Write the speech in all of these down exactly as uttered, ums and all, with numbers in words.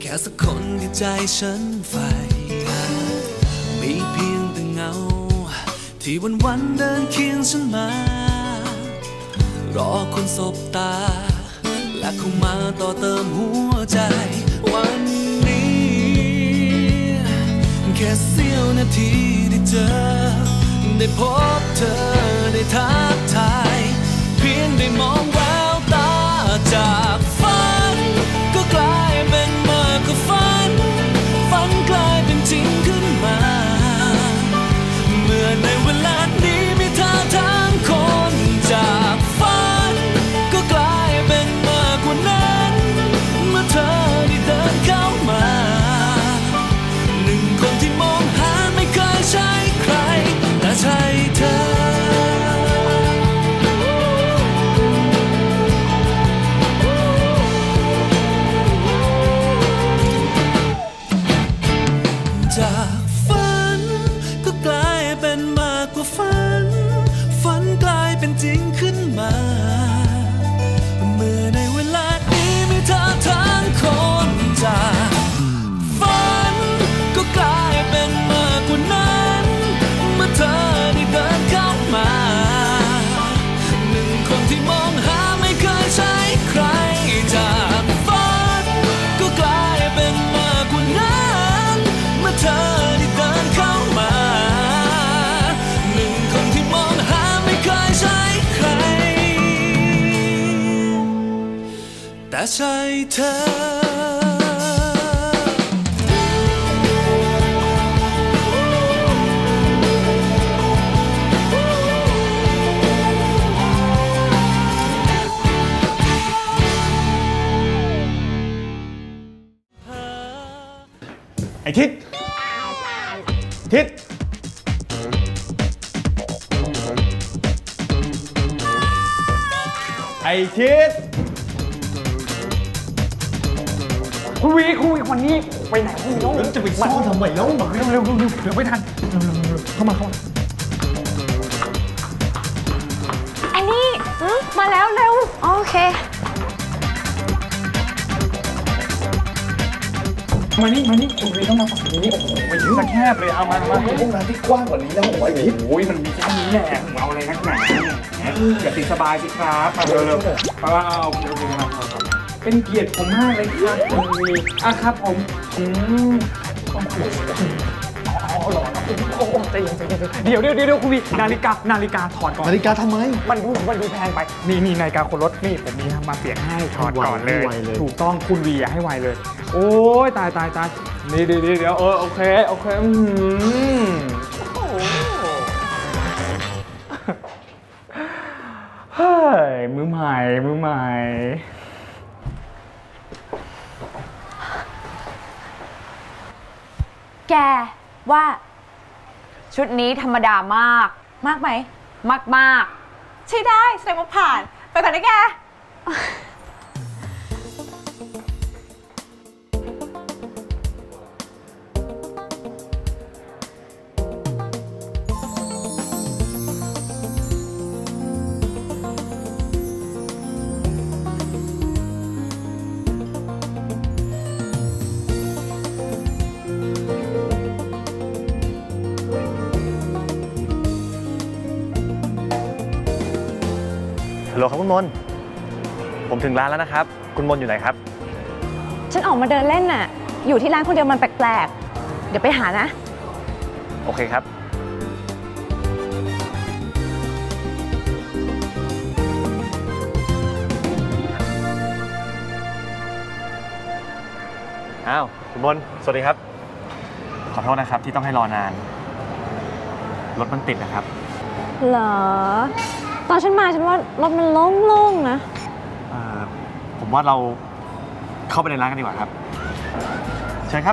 ค่สักคนที่ใจฉันใฝ่หามีเพียงแต่เงาที่วันวันเดินเคียงฉันมารอคนสบตาและเข้ามาต่อเติมหัวใจวันนี้แค่เสี้ยวนาทีได้เจอได้พบเธอได้ทักทายเพียงได้มองแววตาจากฝันก็กลายเป็นมากกว่าฝันฝันกลายเป็นจริงขึ้นมาเมื่อในเวลานี้มีเธอทั้งคนจากฝันก็กลายเป็นมากกว่านั้นเมื่อเธอได้เดินเข้ามาหนึ่งคนที่มองหาไม่เคยใช่ใครแต่ใช่เธอจากฝันก็กลายเป็นมากกว่าฝันฝันกลายเป็นจริงขึ้นมาเมื่อในเวลานี้มีเธอทั้งคนจากฝันก็กลายเป็นมากกว่านั้นเมื่อเธอได้เดินเข้ามาหนึ่งคนที่มองหาไม่เคยใช่ใครจากฝันก็กลายเป็นมากกว่านั้นเมื่อเธอได้เดินเข้ามาหนึ่งคนที่มองหาไม่เคยใช่ใครแต่ใช่เธอไอ้ทิศทิศไอ้ทิศคุณวีคุณวีวันนี้ไปไหนคุณน้องจะไปซ่อนทำไมแล้วเร็วเร็วเร็วเร็วไม่ทันเข้ามาเข้ามาอันนี้มาแล้วเร็วโอเคมานี่มานี่คุณวีต้องมาฝั่งนี้โอ้โหไปยืนแคบเลยเอามามาห้องน้ำที่กว้างกว่านี้แล้วผมว่าอย่างนี้โอ้ยมันมีแค่นี้แหละผมเอาอะไรนักหนาอย่าติดสบายสิครับมาเร็วเร็วมาเอาโอเคโอเคครับเป็นเกียรติผมมากเลยครับคุณวีอ่ะครับผมอืมเดี๋ยวเดี๋ยวเดี๋ยวคุณวีนาฬิกานาฬิกาถอดก่อนนาฬิกาทำไมมันดูมันดูแพงไปนี่นี่นาฬิกาคนรถนี่ผมมีมาเปลี่ยนให้ถอดก่อนเลยถูกต้องคุณวีอย่าให้ไวเลยโอ้ยตายตายตายนี่เดี๋ยวเดี๋ยวเออโอเคโอเคอืมเฮ้ยมือใหม่มือใหม่แกว่าชุดนี้ธรรมดามากมากไหมมากมากใช่ได้แสดงว่าผ่านไปก่อนนะแกฮัลโหลครับคุณมนผมถึงร้านแล้วนะครับคุณมนอยู่ไหนครับฉันออกมาเดินเล่นน่ะอยู่ที่ร้านคนเดียวมันแปลกๆเดี๋ยวไปหานะโอเคครับอ้าวคุณมนสวัสดีครับขอโทษนะครับที่ต้องให้รอนานรถมันติดนะครับเหรอตอนฉันมาฉันว่ารถมันโล่งๆนะผมว่าเราเข้าไปในร้านกันดีกว่าครับเชิญครับ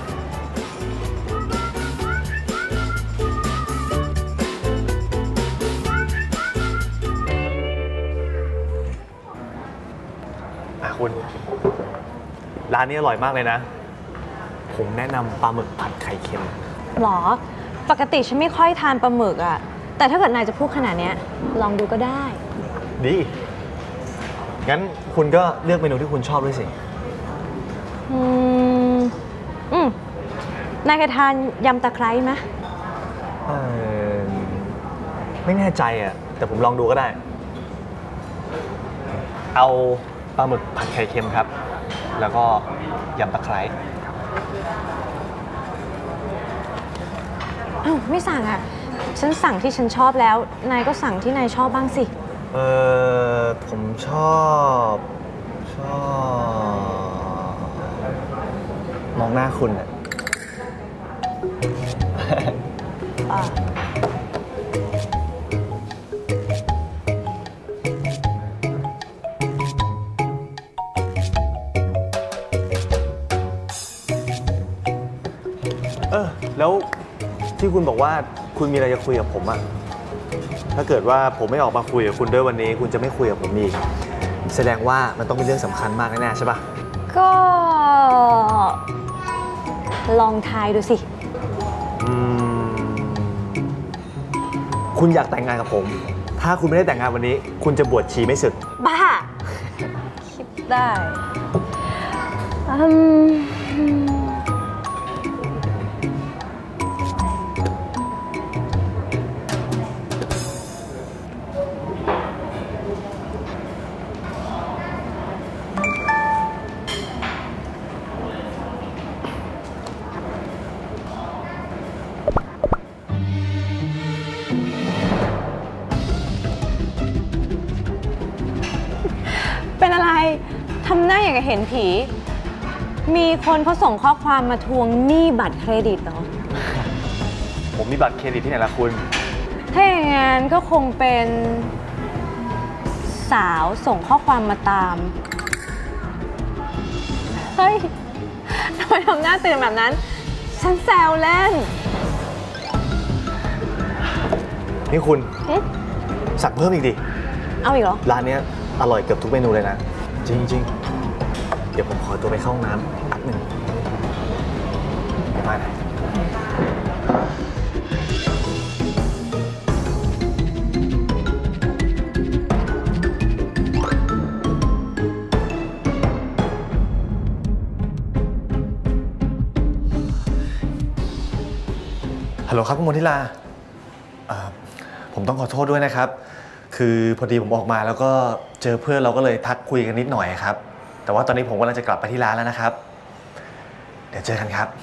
คุณร้านนี้อร่อยมากเลยนะผมแนะนำปลาหมึกผัดไข่เค็มหรอปกติฉันไม่ค่อยทานปลาหมึกอะแต่ถ้าเกิดนายจะพูดขนาดนี้ลองดูก็ได้ดีงั้นคุณก็เลือกเมนูที่คุณชอบด้วยสิอืมอืมนายเคยทานยำตะไคร้ไหมเออไม่แน่ใจอ่ะแต่ผมลองดูก็ได้ เอาปลาหมึกผัดไข่เค็มครับ แล้วก็ยำตะไคร้อ้าวไม่สั่งอ่ะ ฉันสั่งที่ฉันชอบแล้ว นายก็สั่งที่นายชอบบ้างสิเออผมชอบ ชอบมองหน้าคุณอ่ะ เออแล้วที่คุณบอกว่าคุณมีอะไรจะคุยกับผมอะถ้าเกิดว่าผมไม่ออกมาคุยกับคุณด้วยวันนี้ คุณจะไม่คุยกับผมอีกแสดงว่ามันต้องเป็นเรื่องสำคัญมากแน่ๆใช่ปะก็ลองทายดูสิอืมคุณอยากแต่งงานกับผม ถ้าคุณไม่ได้แต่งงานวันนี้ คุณจะบวชชีไม่สึกบ้า คิดได้อืมเป็นอะไร ทำหน้าอย่างกับเห็นผี มีคนเขาส่งข้อความมาทวงหนี้บัตรเครดิตเหรอผมมีบัตรเครดิตที่ไหนล่ะคุณถ้าอย่างนั้นก็คงเป็นสาวส่งข้อความมาตาม เฮ้ย ทำไมทำหน้าตื่นแบบนั้น ฉันแซวเล่นนี่คุณหึสั่งเพิ่มอีกดิเอาอีกเหรอร้านนี้อร่อยเกือบทุกเมนูเลยนะ จริงๆ เดี๋ยวผมขอตัวไปเข้าห้องน้ำแป๊บหนึ่งเดี๋ยวมานะฮัลโหลครับคุณมนทิลาผมต้องขอโทษด้วยนะครับ คือพอดีผมออกมาแล้วก็เจอเพื่อนเราก็เลยทักคุยกันนิดหน่อยครับ แต่ว่าตอนนี้ผมกำลังจะกลับไปที่ร้านแล้วนะครับ เดี๋ยวเจอกันครับ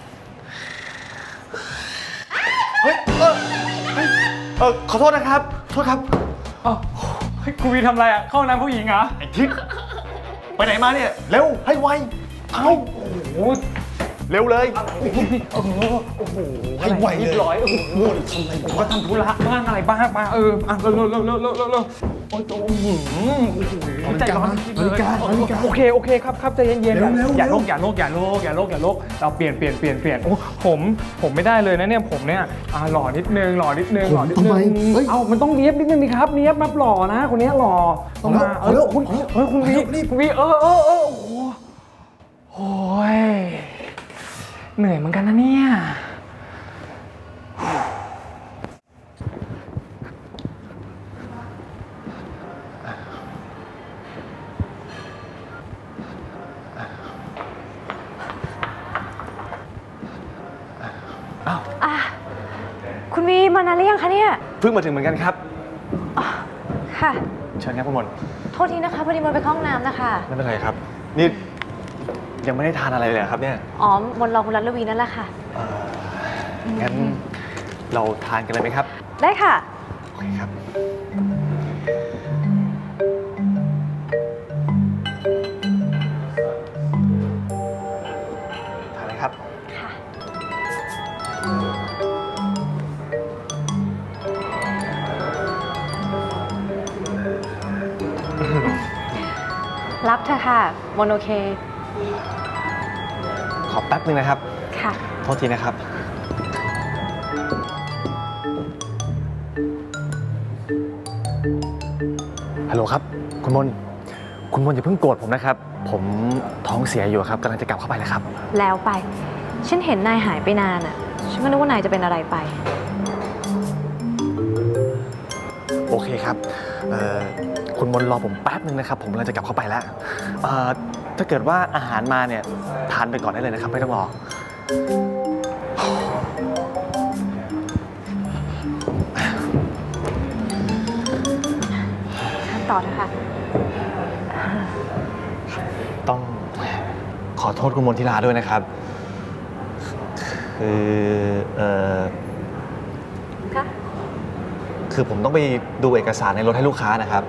เฮ้ย เออเออขอโทษนะครับ โทษครับอ๋อเฮ้ยคุณวีทำอะไรอ่ะ เข้าน้ำผู้หญิงเหรอไอ้ทิศไปไหนมาเนี่ย เร็ว ให้ไว เอาโอ้โหเร็วเลยโอ้โหโอ้โหให้ไวเลยรีบร้อยโอ้โหทำอะไรผมก็ทำธุระบ้างอะไรบ้างมาเอออ่ะเร็วเร็วเร็วเร็วเร็วเร็วเร็วโอ้ยโอ้โหโอ้โหใจร้อนจริงเลยโอเคโอเคครับครับใจเย็นๆอย่าโลกอย่าโลกอย่าโลกอย่าโลกอย่าโลกเราเปลี่ยนเปลี่ยนเปลี่ยนเปลี่ยนโอ้ผมผมไม่ได้เลยนะเนี่ยผมเนี่ยอ่าหล่อนิดนึงหล่อนิดนึงหล่อนิดนึงเอ้ามันต้องเนี๊ยบนิดนึงนี่ครับเนี๊ยบมับหล่อนะคนนี้หล่อต้องมาเออคุณเออคุณวีคุณวีเออเออเออโอ้โหโอ้ยเหนื่อยเหมือนกันนะเนี่ยอ้าวคุณวีมานานหรือยังคะเนี่ยเพิ่งมาถึงเหมือนกันครับอ๋อค่ะเชิญครับคุณมนโทษทีนะคะพอดีมันไปเข้าห้องน้ำนะคะไม่เป็นไรครับ นี่ยังไม่ได้ทานอะไรเลยครับเนี่ยอ๋อมนรอคุณรัตลวีนั่นแหละค่ะเอ่องั้นเราทานกันเลยไหมครับได้ค่ะโอเคครับ ทานเลยครับค่ะ รับเธอะค่ะมนโอเคขอแป๊บนึงนะครับค่ะโทษทีนะครับ ฮัลโหลครับ คุณมน คุณมนอย่าเพิ่งโกรธผมนะครับ ผมท้องเสียอยู่ครับกำลังจะกลับเข้าไปแล้วครับแล้วไป ฉันเห็นนายหายไปนานอ่ะ ฉันก็นึกว่านายจะเป็นอะไรไปโอเคครับเอ่อคุณมนรอผมแป๊บนึงนะครับ ผมกำลังจะกลับเข้าไปแล้วเอ่อถ้าเกิดว่าอาหารมาเนี่ยทานไปก่อนได้เลยนะครับ ไม่ต้องรอต่อเถอะค่ะต้องขอโทษคุณมนทิราด้วยนะครับคือเออค่ะคือผมต้องไปดูเอกสารในรถให้ลูกค้านะครับ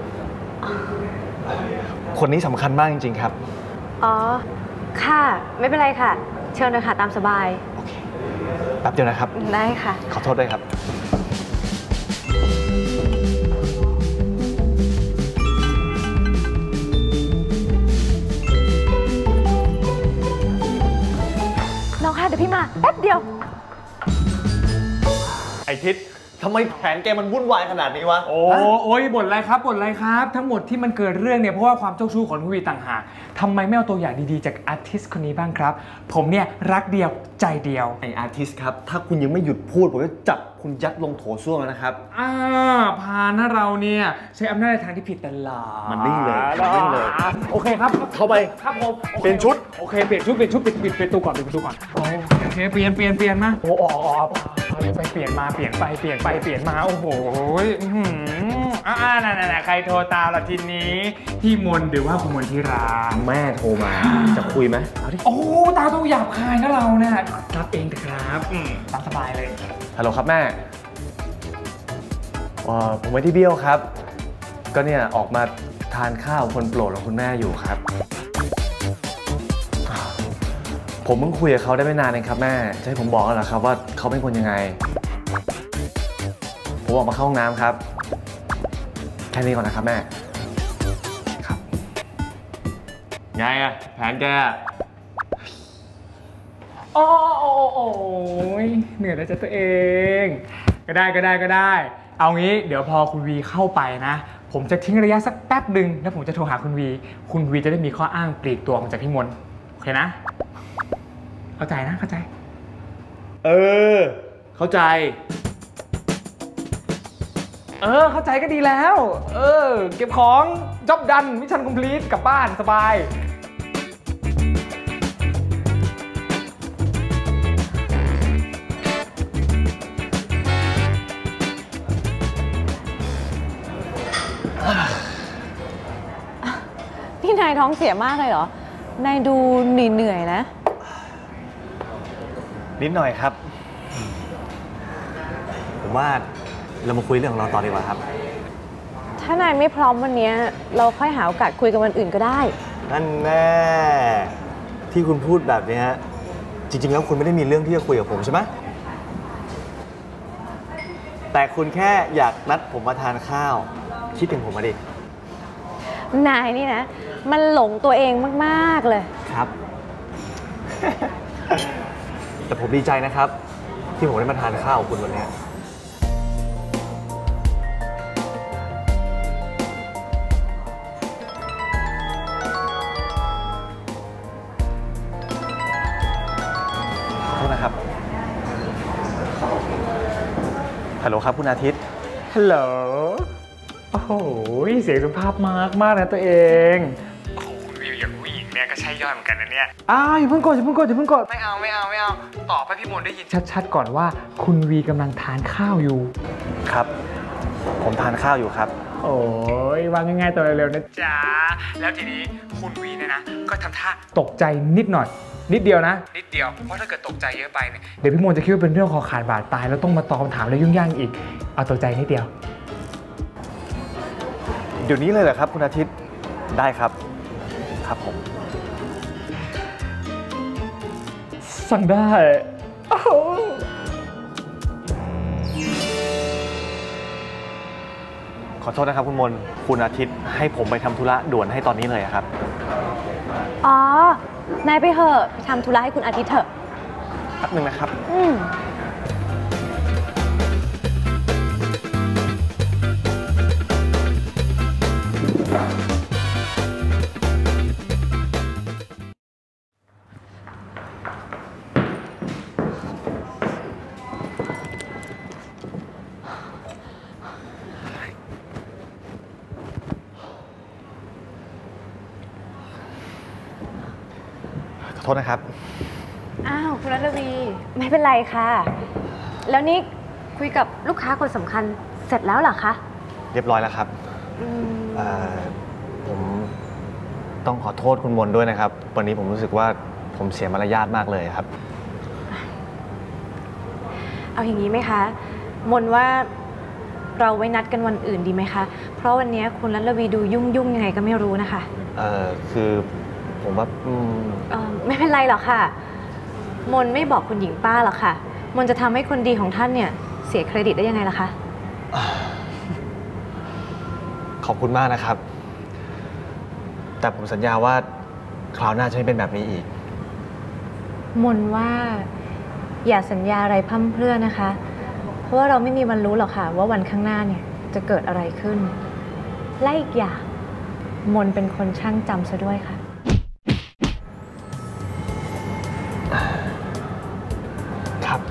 คนนี้สำคัญมากจริงๆครับอ๋อ ค่ะ ไม่เป็นไรค่ะ เชิญเลยค่ะตามสบายโอเคแป๊บเดียวนะครับได้ค่ะขอโทษด้วยครับน้องค่ะเดี๋ยวพี่มาแป๊บเดียวไอทิศทำไมแผนแกมันวุ่นวายขนาดนี้วะโอ้โอ้ยบ่นอะไรครับบ่นอะไรครับ ทั้งหมดที่มันเกิดเรื่องเนี่ยเพราะว่าความเจ้าชู้ของคุณวีต่างหากทำไมไม่เอาตัวอย่างดีๆจากอาร์ติสต์คนนี้บ้างครับ ผมเนี่ยรักเดียวใจเดียวไออาร์ติสครับ ถ้าคุณยังไม่หยุดพูด ผมจะจับคุณยัดลงโถส้วมแล้วนะครับอ่าพานะเราเนี่ยใช้อำนาจในทางที่ผิดตลอดมันนิ่งเลยมันนิ่งเลยโอเคครับเข้าไปครับผมโอคเปลี่ยนชุดโอเคเปลี่ยนชุดเปลี่ยนชุดปิดปิดประตูก่อนปิดประตูก่อนโอเคเปลี่ยนเปลี่ยนเปลี่ยนมาโอ้ออกออกไปเปลี่ยนมาเปลี่ยนไปเปลี่ยนไปเปลี่ยนมาโอ้โหอ่านั่นๆใครโทรตามเราทีนี้พี่มนหรือว่าคุณมนทิราแม่โทรมา จะคุยไหมเอาดิโอ้ตาต้องหยาบคายนะเราเนี่ยรับเองเถอะครับอืมตามสบายเลยฮัลโหลครับแม่ผมไม่ได้เบี้ยวครับ ก็เนี่ยออกมาทานข้าวคนโปรดของคุณแม่อยู่ครับ ผมเพิ่งคุยกับเขาได้ไม่นานเองครับแม่จะให้ผมบอกแล้วเหรอครับว่าเขาเป็นคนยังไง ผมออกมาเข้าห้องน้ำครับแค่นี้ก่อนนะครับแม่ครับไงอะแผนแกโอ้โอ้โอ้ยเหนื่อยแล้วจ้ะตัวเองก็ได้ก็ได้ก็ได้เอางี้เดี๋ยวพอคุณวีเข้าไปนะผมจะทิ้งระยะสักแป๊บหนึ่งแล้วผมจะโทรหาคุณวีคุณวีจะได้มีข้ออ้างปลีกตัวออกจากพี่มนโอเคนะเข้าใจนะเข้าใจเออเข้าใจเออเข้าใจก็ดีแล้วเออเก็บของจ็อบดันมิชชั่นคอมพลีทกลับบ้านสบายพี่นายท้องเสียมากเลยเหรอ นายดูเหนื่อยๆนะนิดหน่อยครับผมว่าเรามาคุยเรื่องของเราต่อดีกว่าครับถ้านายไม่พร้อมวันนี้เราค่อยหาโอกาสคุยกันวันอื่นก็ได้นั่นแน่ที่คุณพูดแบบนี้จริงๆแล้วคุณไม่ได้มีเรื่องที่จะคุยกับผมใช่ไหมแต่คุณแค่อยากนัดผมมาทานข้าวคิดถึงผมมาดินายนี่นะมันหลงตัวเองมากๆเลยครับ แต่ผมดีใจนะครับที่ผมได้มาทานข้าวกับคุณวันนี้ขอโทษนะครับฮัลโหลครับคุณอาทิตย์ฮัลโหลโอ้โหเสียงสุภาพมากมากนะตัวเอง โอ้โหคุณวิวอย่างผู้หญิงเนี่ยก็ใช่ย่อยเหมือนกันนะเนี่ยอ้าวอย่าเพิ่งกดอย่าเพิ่งกดอย่าเพิ่งกดไม่เอาไม่เอาไม่เอาตอบให้พี่มนได้ยินชัดๆก่อนว่าคุณวีกำลังทานข้าวอยู่ครับผมทานข้าวอยู่ครับโอ้ยวางง่ายๆตัวเร็วๆนะจ๊ะแล้วทีนี้คุณวีเนี่ยนะก็ทำท่าตกใจนิดหน่อยนิดเดียวนะนิดเดียวเพราะถ้าเกิดตกใจเยอะไปเนี่ยเดี๋ยวพี่มนจะคิดว่าเป็นเรื่องคอขาดบาดตายแล้วต้องมาตอบคำถามแล้วยุ่งยากอีกเอาตกใจนิดเดียวเดี๋ยวนี้เลยเหรอครับคุณอาทิตย์ได้ครับครับผมสั่งได้ขอโทษนะครับคุณมนคุณอาทิตย์ให้ผมไปทำธุระด่วนให้ตอนนี้เลยครับอ๋อนายไปเถอะไปทำธุระให้คุณอาทิตย์เถอะแป๊บนึงนะครับอืมขอโทษนะครับอ้าวคุณรัตวีไม่เป็นไรค่ะแล้วนี่คุยกับลูกค้าคนสำคัญเสร็จแล้วเหรอคะเรียบร้อยแล้วครับผมต้องขอโทษคุณมนด้วยนะครับวันนี้ผมรู้สึกว่าผมเสียมารยาทมากเลยครับเอาอย่างนี้ไหมคะมนว่าเราไว้นัดกันวันอื่นดีไหมคะเพราะวันนี้คุณรัตวีดูยุ่งยุ่งยังไงก็ไม่รู้นะคะเออคือผมว่าเออไม่เป็นไรหรอกค่ะมนไม่บอกคุณหญิงป้าหรอกค่ะมนจะทำให้คนดีของท่านเนี่ยเสียเครดิตได้ยังไงล่ะคะขอบคุณมากนะครับแต่ผมสัญญาว่าคราวหน้าจะไม่เป็นแบบนี้อีกมนว่าอย่าสัญญาอะไรพร่ำเพรื่อนะคะเพราะว่าเราไม่มีวันรู้หรอกค่ะว่าวันข้างหน้าเนี่ยจะเกิดอะไรขึ้นและอีกอย่างมนเป็นคนช่างจำซะด้วยค่ะครับ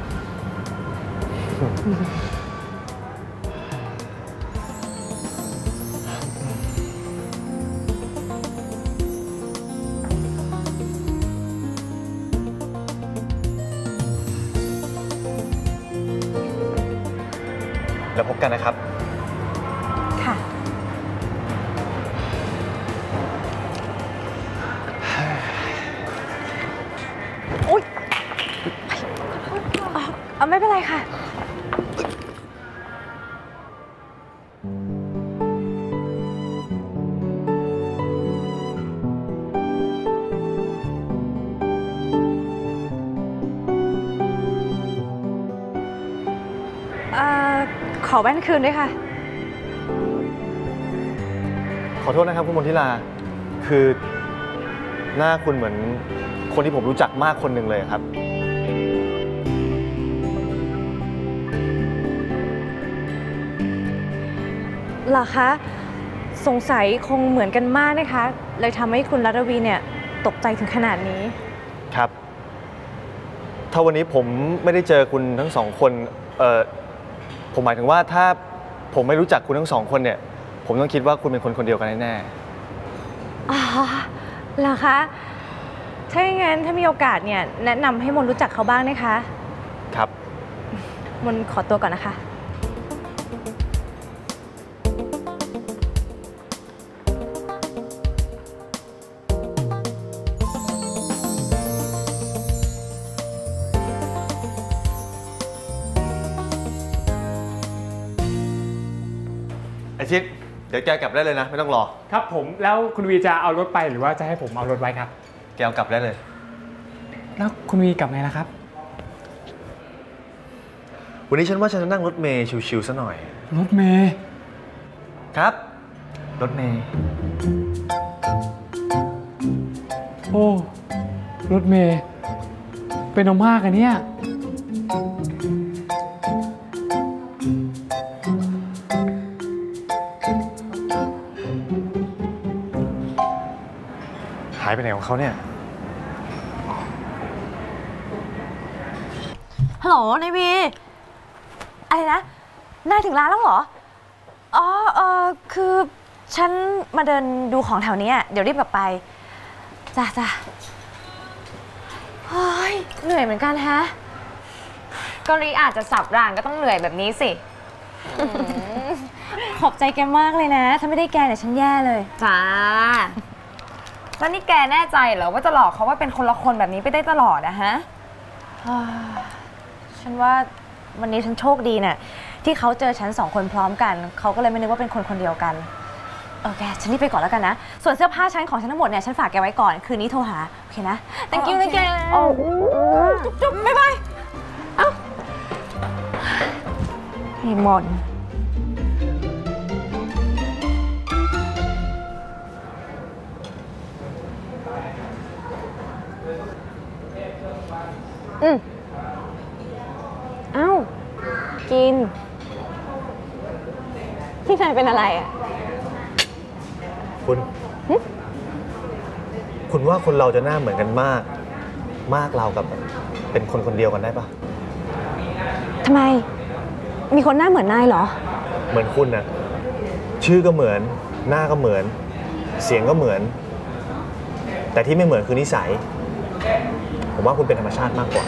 แล้วพบกันนะครับค่ะโอ๊ยเอาไม่เป็นไรค่ะขอแว่นคืนด้วยค่ะขอโทษนะครับคุณมนทิลาคือหน้าคุณเหมือนคนที่ผมรู้จักมากคนหนึ่งเลยครับเหรอคะสงสัยคงเหมือนกันมากนะคะเลยทำให้คุณรัตวีเนี่ยตกใจถึงขนาดนี้ครับถ้าวันนี้ผมไม่ได้เจอคุณทั้งสองคนเอ่อผมหมายถึงว่าถ้าผมไม่รู้จักคุณทั้งสองคนเนี่ยผมต้องคิดว่าคุณเป็นคนคนเดียวกันแน่อ๋อเหรอคะถ้าอย่างนั้นถ้ามีโอกาสเนี่ยแนะนำให้มนรู้จักเขาบ้างนะคะครับมนขอตัวก่อนนะคะไอชิดเดี๋ยวแกกลับได้เลยนะไม่ต้องรอครับผมแล้วคุณวีจะเอารถไปหรือว่าจะให้ผมเอารถไว้ครับแกเอากลับได้เลยแล้วคุณวีกลับไงล่ะครับวันนี้ฉันว่าฉันจะนั่งรถเมย์ชิวๆซะหน่อยรถเมย์ครับรถเมย์โอ้รถเมย์เป็นเอามากอะเนี่ยหายไปไหนของเขาเนี่ยฮัลโหลนายวีอะไรนะนายถึงร้านแล้วเหรออ๋อเออคือฉันมาเดินดูของแถวนี้เดี๋ยวรีบกลับไปจ้ะจ้ะเฮ้ยเหนื่อยเหมือนกันฮะก็รีอาจจะสับร่างก็ต้องเหนื่อยแบบนี้สิขอบใจแกมากเลยนะถ้าไม่ได้แกเนี่ยฉันแย่เลยจ้าแล้วนี่แกแน่ใจเหรอว่าจะหลอกเขาว่าเป็นคนละคนแบบนี้ไปได้ตลอดนะฮะฉันว่าวันนี้ฉันโชคดีน่ะที่เขาเจอฉันสองคนพร้อมกันเขาก็เลยไม่นึกว่าเป็นคนคนเดียวกันโอเคฉันรีบไปก่อนแล้วกันนะส่วนเสื้อผ้าฉันของฉันทั้งหมดเนี่ยฉันฝากแกไว้ก่อนคืนนี้โทรหาโอเคนะ thank you นะแกจุ๊บจุ๊บบ๊ายบายเอ้าไอ้มนอืมเอ้ากินที่นายเป็นอะไรอ่ะคุณคุณว่าคนเราจะหน้าเหมือนกันมากมากเรากับเป็นคนคนเดียวกันได้ปะทำไมมีคนหน้าเหมือนนายเหรอเหมือนคุณน่ะชื่อก็เหมือนหน้าก็เหมือนเสียงก็เหมือนแต่ที่ไม่เหมือนคือนิสัยผมว่าคุณเป็นธรรมชาติมากกว่า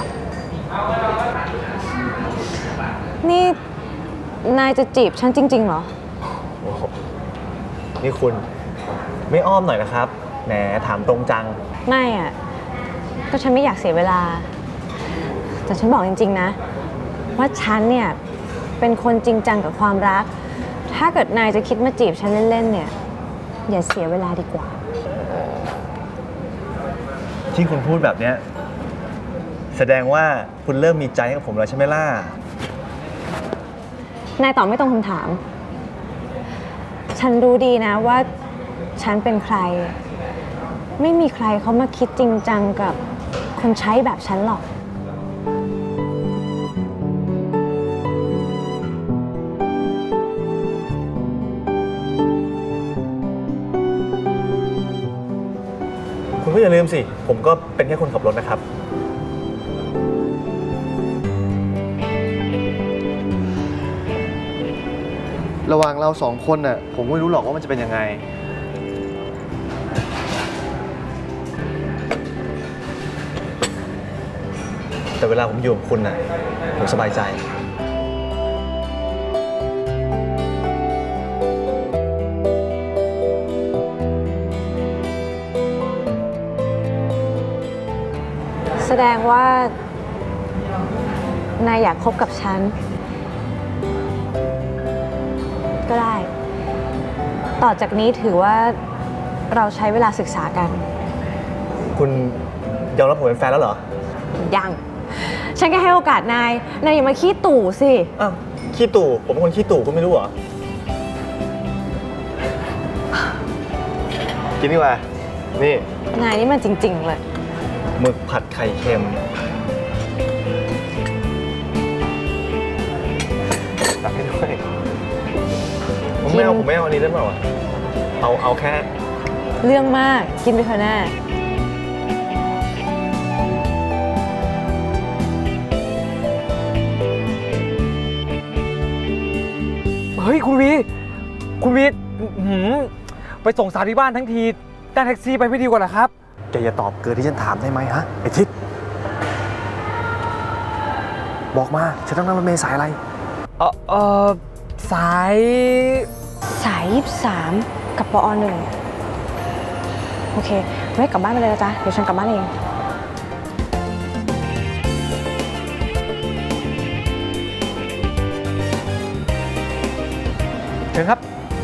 นี่นายจะจีบฉันจริงๆเหรอโอ้โหนี่คุณไม่อ้อมหน่อยนะครับแหมถามตรงจังไม่อ่ะก็ฉันไม่อยากเสียเวลาแต่ฉันบอกจริงๆนะว่าฉันเนี่ยเป็นคนจริงจังกับความรักถ้าเกิดนายจะคิดมาจีบฉันเล่นๆเนี่ยอย่าเสียเวลาดีกว่าที่คุณพูดแบบนี้แสดงว่าคุณเริ่มมีใจให้กับผมแล้วใช่ไหมล่ะนายตอบไม่ตรงคำถามฉันรู้ดีนะว่าฉันเป็นใครไม่มีใครเขามาคิดจริงจังกับคนใช้แบบฉันหรอกคุณก็อย่าลืมสิผมก็เป็นแค่คนขับรถนะครับระหว่างเราสองคนน่ะผมไม่รู้หรอกว่ามันจะเป็นยังไงแต่เวลาผมอยู่กับคุณน่ะผมสบายใจแสดงว่านายอยากคบกับฉันก็ได้ต่อจากนี้ถือว่าเราใช้เวลาศึกษากันคุณยอมรับผมเป็นแฟนแล้วเหรอยังฉันแค่ให้โอกาสนายนายอย่ามาขี้ตู่สิอ้าวขี้ตู่ผมเป็นคนขี้ตู่คุณไม่รู้เหรอกินดีกว่านี่นายนี่มันจริงๆเลยหมึกผัดไข่เค็มตักให้ด้วยผมไม่เอาผมไม่เอาอันนี้ได้ไหมวะเอาเอาแค่เรื่องมากกินไปเถอะแน่เฮ้ยคุณวีคุณวีไปส่งสาวที่บ้านทั้งทีได้แท็กซี่ไปไม่ดีกว่าเหรอครับแกอย่าตอบเกินที่ฉันถามได้ไหมฮะไอ้ทิศบอกมาฉันต้องนั่งรถเมล์สายอะไรเออเออสายสายยี่สิบสามกับปอหนึ่งโอเคไม่กลับบ้านไปเลยนะจ๊ะเดี๋ยวฉันกลับบ้านเองเชิญครับ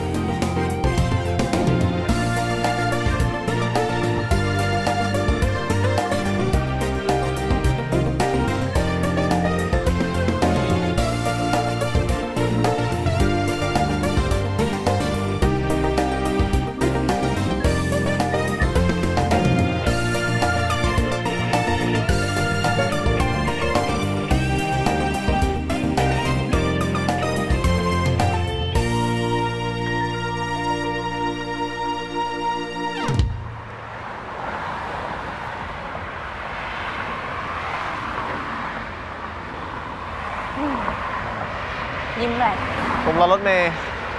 ยิ้มเลยผมรอรถเมล์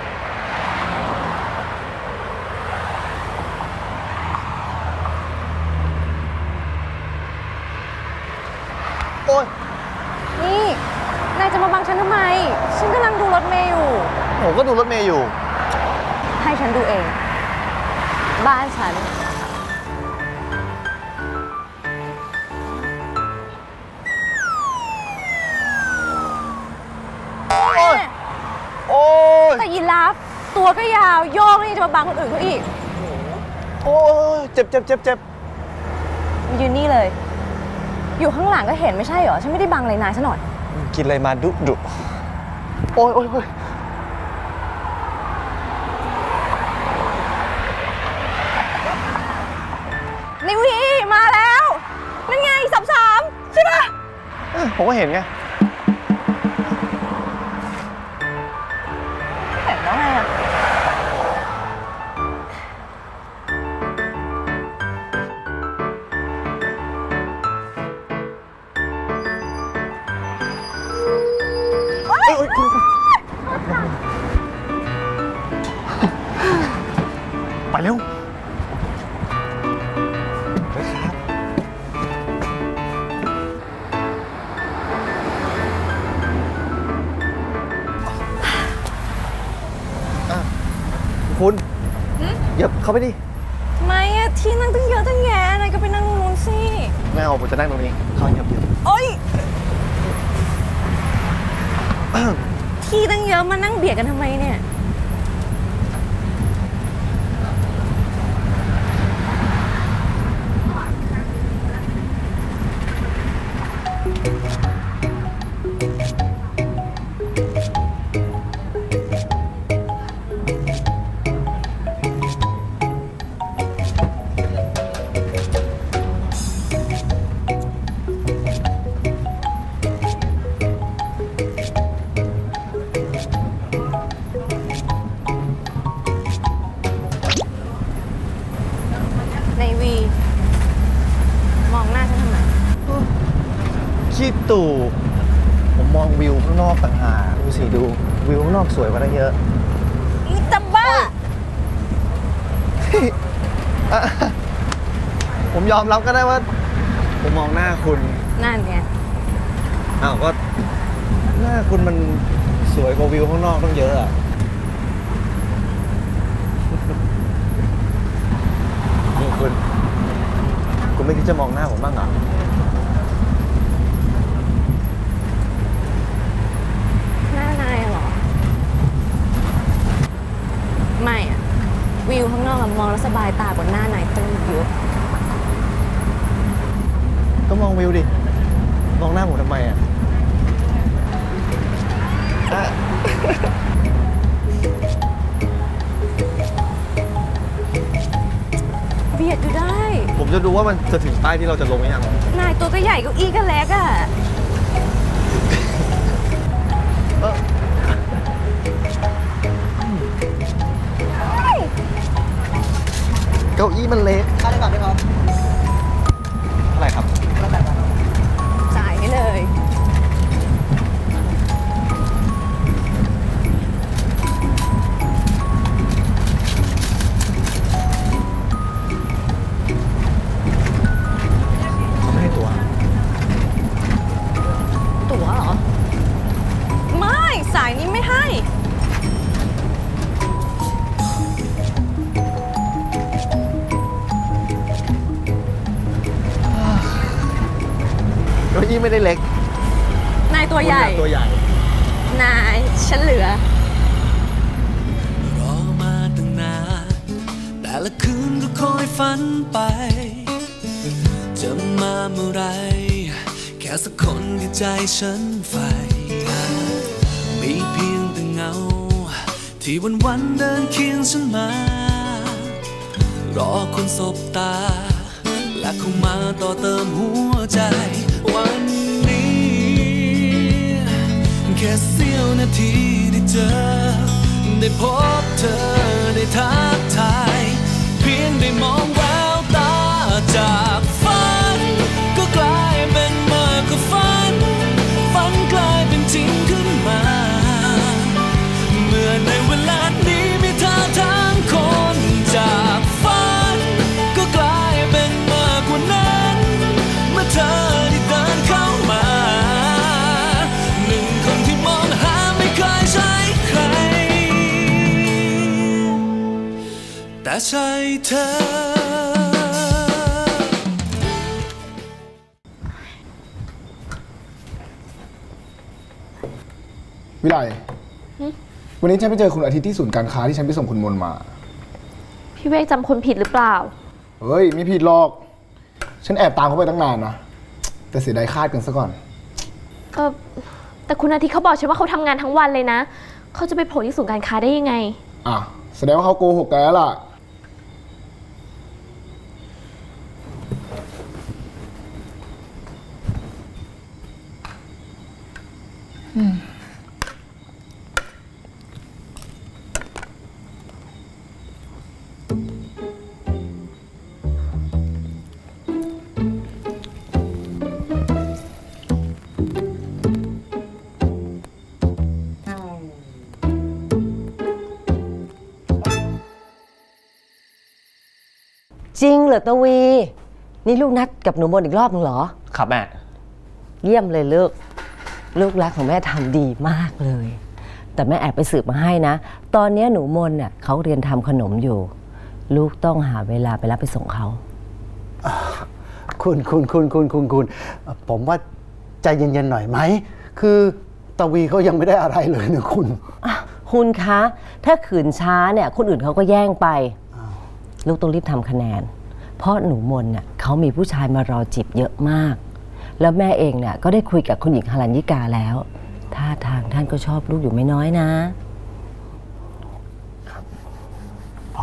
โอ๊ยนี่นายจะมาบังฉันทำไมฉันกำลังดูรถเมล์อยู่ผมก็ดูรถเมล์อยู่ให้ฉันดูเองบ้านฉันแต่ยีราฟตัวก็ยาวโยกนี่จะมาบังคนอื่นเขาอีกโอ้ยเจ็บเจ็บเจ็บเจ็บยืนนี่เลยอยู่ข้างหลังก็เห็นไม่ใช่เหรอฉันไม่ได้บังเลยนายซะหน่อยกินอะไรมาดุดุโอ้ยโอ้ยโอ้ยนิวีมาแล้วนั่นไงสามสามใช่ปะผมก็เห็นไงเห็นแล้วไงอะไปเร็วอย่าเข้าไปดิไม่อะที่นั่งตั้งเยอะตั้งแยะนายก็ไปนั่งตรงนู้นสิไม่เอาผมจะนั่งตรงนี้เข้าเงียบโอ๊ย ที่ตั้งเยอะมานั่งเบียดกันทำไมเนี่ย ในวี มองหน้าฉันทำไมขี้ตู่ผมมองวิวข้างนอกต่างหากดูสิดูวิวข้างนอกสวยกว่านั้นเยอะอีจับบ้าอ่ะผมยอมรับก็ได้ว่า ผมมองหน้าคุณนั่นไงอ้าวก็หน้าคุณมันสวยกว่าวิวข้างนอกต้องเยอะอะนี่คุณ คุณไม่คิดจะมองหน้าผมบ้างเหรอหน้านายเหรอ ไม่อะวิวข้างนอกอะมองแล้วสบายตากว่าหน้านายตั้งเยอะก็มองวิวดิ มองหน้าผมทำไมอ่ะอ่ะเบียดอยู่ได้ผมจะดูว่ามันจะถึงป้ายที่เราจะลงหรือยังนายตัวก็ใหญ่เก้าอี้ก็เล็กอะเออเก้าอี้มันเล็กค่าได้ก่อนได้ครับเท่าไหร่ครับจ่ายให้เลยเขาไม่ให้ตัวตั๋วเหรอ ไม่ สายนี้ไม่ให้เก้าอี้ไม่ได้เล็กนายตัวใหญ่คุณน่ะตัวใหญ่นายฉันเหลือรอมาตั้งนานแต่ละคืนก็คอยฝันไป จะมาเมื่อไรแค่สักคนที่ใจฉันใฝ่หามีเพียงแต่เงา ที่วันวันๆเดินเคียงฉันมา รอคนสบตา และเข้ามาต่อเติมหัวใจวันนี้ แค่เสี้ยวนาทีได้เจอ ได้พบเธอได้ทักทาย เพียงได้มองแววตาจากฝัน ก็กลายเป็นมากกว่าฝัน ฝันกลายเป็นจริงขึ้นมา เมื่อในเวลานี้มีเธอทั้งคนจากฝัน ก็กลายเป็นมากกว่านั้น เมื่อเธอได้เดินเข้ามา หนึ่งคนที่มองหาไม่เคยใช่ใคร แต่ใช่เธอวิไลวันนี้ฉันไปเจอคุณอาทิตย์ที่ศูนย์การค้าที่ฉันไปส่งคุณมนมาพี่เวกจำคนผิดหรือเปล่าเฮ้ยไม่ผิดหรอก ฉันแอบตามเขาไปตั้งนานนะ แต่เสียดายคาดกันซะก่อนเออแต่คุณอาทิตย์เขาบอกฉันว่าเขาทำงานทั้งวันเลยนะ เขาจะไปโผล่ที่ศูนย์การค้าได้ยังไงอ่ะ แสดงว่าเขาโกหกแกแล้วล่ะจริงเหรอตะวี นี่ลูกนัดกับหนูมนอีกรอบนึงเหรอครับแม่เยี่ยมเลยลูก ลูกรักของแม่ทำดีมากเลย แต่แม่แอบไปสืบมาให้นะ ตอนนี้หนูมนเนี่ยเขาเรียนทำขนมอยู่ลูกต้องหาเวลาไปรับไปส่งเขาคุณคุณคุณคุณคุณคุณผมว่าใจเย็นๆหน่อยไหมคือตวีเขายังไม่ได้อะไรเลยนะคุณคุณคะถ้าขืนช้าเนี่ยคนอื่นเขาก็แย่งไปลูกต้องรีบทำคะแนนเพราะหนูมนเนี่ยเขามีผู้ชายมารอจีบเยอะมากแล้วแม่เองเนี่ยก็ได้คุยกับคุณหญิงหรัญญิกาแล้วท่าทางท่านก็ชอบลูกอยู่ไม่น้อยนะครับพ่อ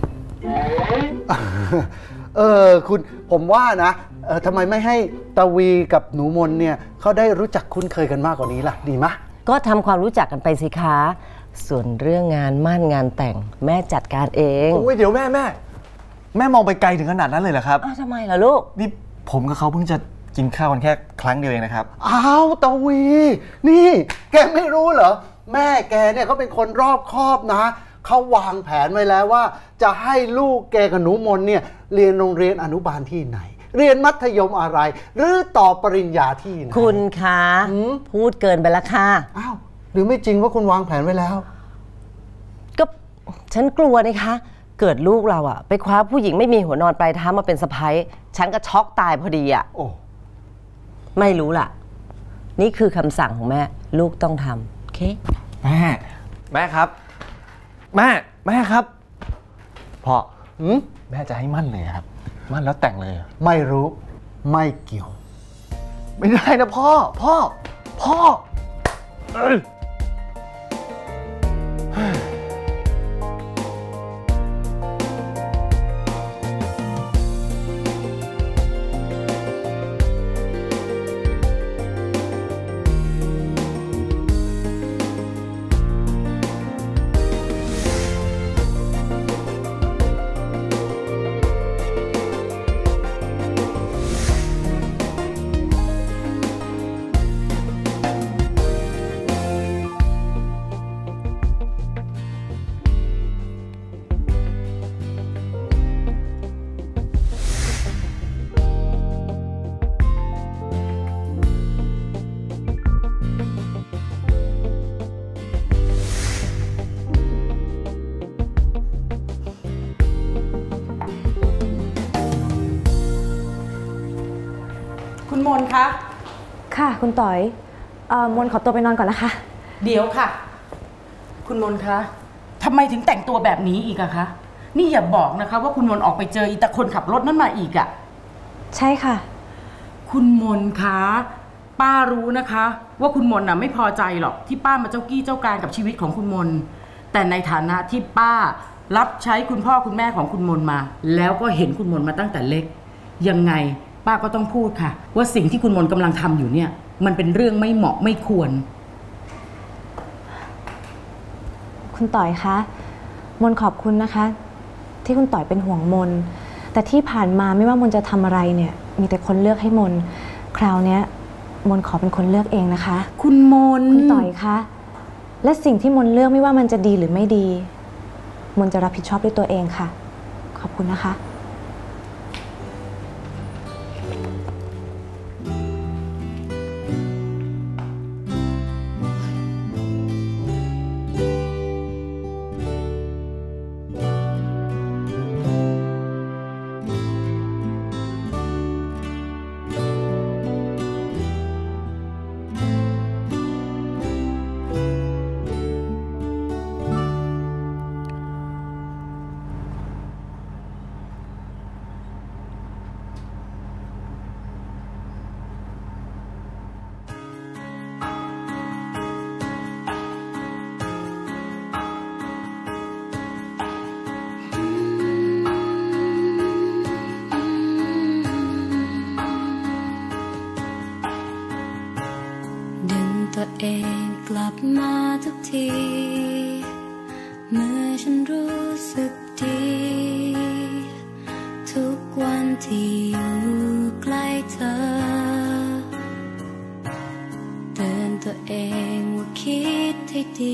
เออคุณผมว่านะเออทำไมไม่ให้ตวีกับหนูมนเนี่ยเขาได้รู้จักคุ้นเคยกันมากกว่านี้ล่ะดีมะก็ทำความรู้จักกันไปสิคะส่วนเรื่องงานมั่นงานแต่งแม่จัดการเองโอ้ยเดี๋ยวแม่แม่แม่มองไปไกลถึงขนาดนั้นเลยเหรอครับอ้าวทำไมล่ะลูกนี่ผมกับเขาเพิ่งจะกินข้าวกันแค่ครั้งเดียวเองนะครับอ้าวตวีนี่แกไม่รู้เหรอแม่แกเนี่ยเขาเป็นคนรอบคอบนะเขาวางแผนไว้แล้วว่าจะให้ลูกแกกับหนูมนเนี่ยเรียนโรงเรียนอนุบาลที่ไหนเรียนมัธยมอะไรหรือต่อปริญญาที่ไหนคุณคะพูดเกินไปแล้วค่ะอ้าวหรือไม่จริงว่าคุณวางแผนไว้แล้วก็ฉันกลัวนะคะเกิดลูกเราอะไปคว้าผู้หญิงไม่มีหัวนอนปลายเท้ามาเป็นสะใภ้ฉันก็ช็อกตายพอดีอะโอ้ไม่รู้ล่ะนี่คือคำสั่งของแม่ลูกต้องทำโอเคแม่แม่ครับแม่แม่ครับพ่อแม่จะให้มั่นเลยครับมั่นแล้วแต่งเลยไม่รู้ไม่เกี่ยวไม่ได้นะพ่อพ่อพ่อเอ้ยคุณมนคะค่ะคุณต่อยเอ่อมนขอตัวไปนอนก่อนนะคะเดี๋ยวค่ะคุณมนคะทำไมถึงแต่งตัวแบบนี้อีกอะคะนี่อย่าบอกนะคะว่าคุณมนออกไปเจออีตาคนขับรถนั่นมาอีกอะใช่ค่ะคุณมนคะป้ารู้นะคะว่าคุณมนน่ะไม่พอใจหรอกที่ป้ามาเจ้ากี้เจ้าการกับชีวิตของคุณมนแต่ในฐานะที่ป้ารับใช้คุณพ่อคุณแม่ของคุณมนมาแล้วก็เห็นคุณมนมาตั้งแต่เล็กยังไงป้าก็ต้องพูดค่ะว่าสิ่งที่คุณมนกำลังทำอยู่เนี่ยมันเป็นเรื่องไม่เหมาะไม่ควรคุณต่อยคะมนขอบคุณนะคะที่คุณต่อยเป็นห่วงมนแต่ที่ผ่านมาไม่ว่ามนจะทำอะไรเนี่ยมีแต่คนเลือกให้มนคราวนี้มนขอเป็นคนเลือกเองนะคะคุณมนคุณต่อยคะและสิ่งที่มนเลือกไม่ว่ามันจะดีหรือไม่ดีมนจะรับผิดชอบด้วยตัวเองค่ะขอบคุณนะคะตัวเองกลับมาทุกทีเมื่อฉันรู้สึกดีทุกวันที่อยู่ใกล้เธอเตือนตัวเองว่าคิดให้ดี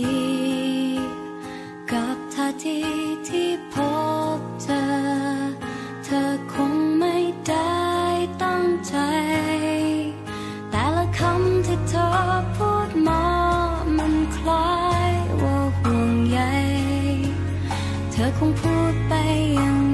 กับท่าทีที่พบเจอเธอคงไม่ได้ตั้งใจแต่ละคำที่เธอพูดมามันคล้ายว่าห่วงใยเธอคงพูดไปอย่าง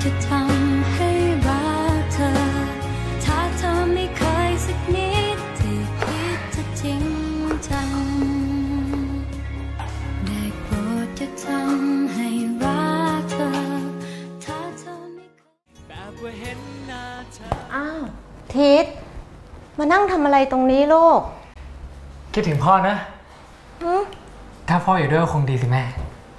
จะทำให้รักเธอถ้าเธอไม่เคยสักนิดที่คิดจะจริงจังได้โปรดจะทำให้รักเธอถ้าเธอไม่เคยแบบว่าเห็นหน้าเธออ้าวทิศมานั่งทำอะไรตรงนี้ลูกคิดถึงพ่อนะถ้าพ่ออยู่ด้วยคงดีสิแม่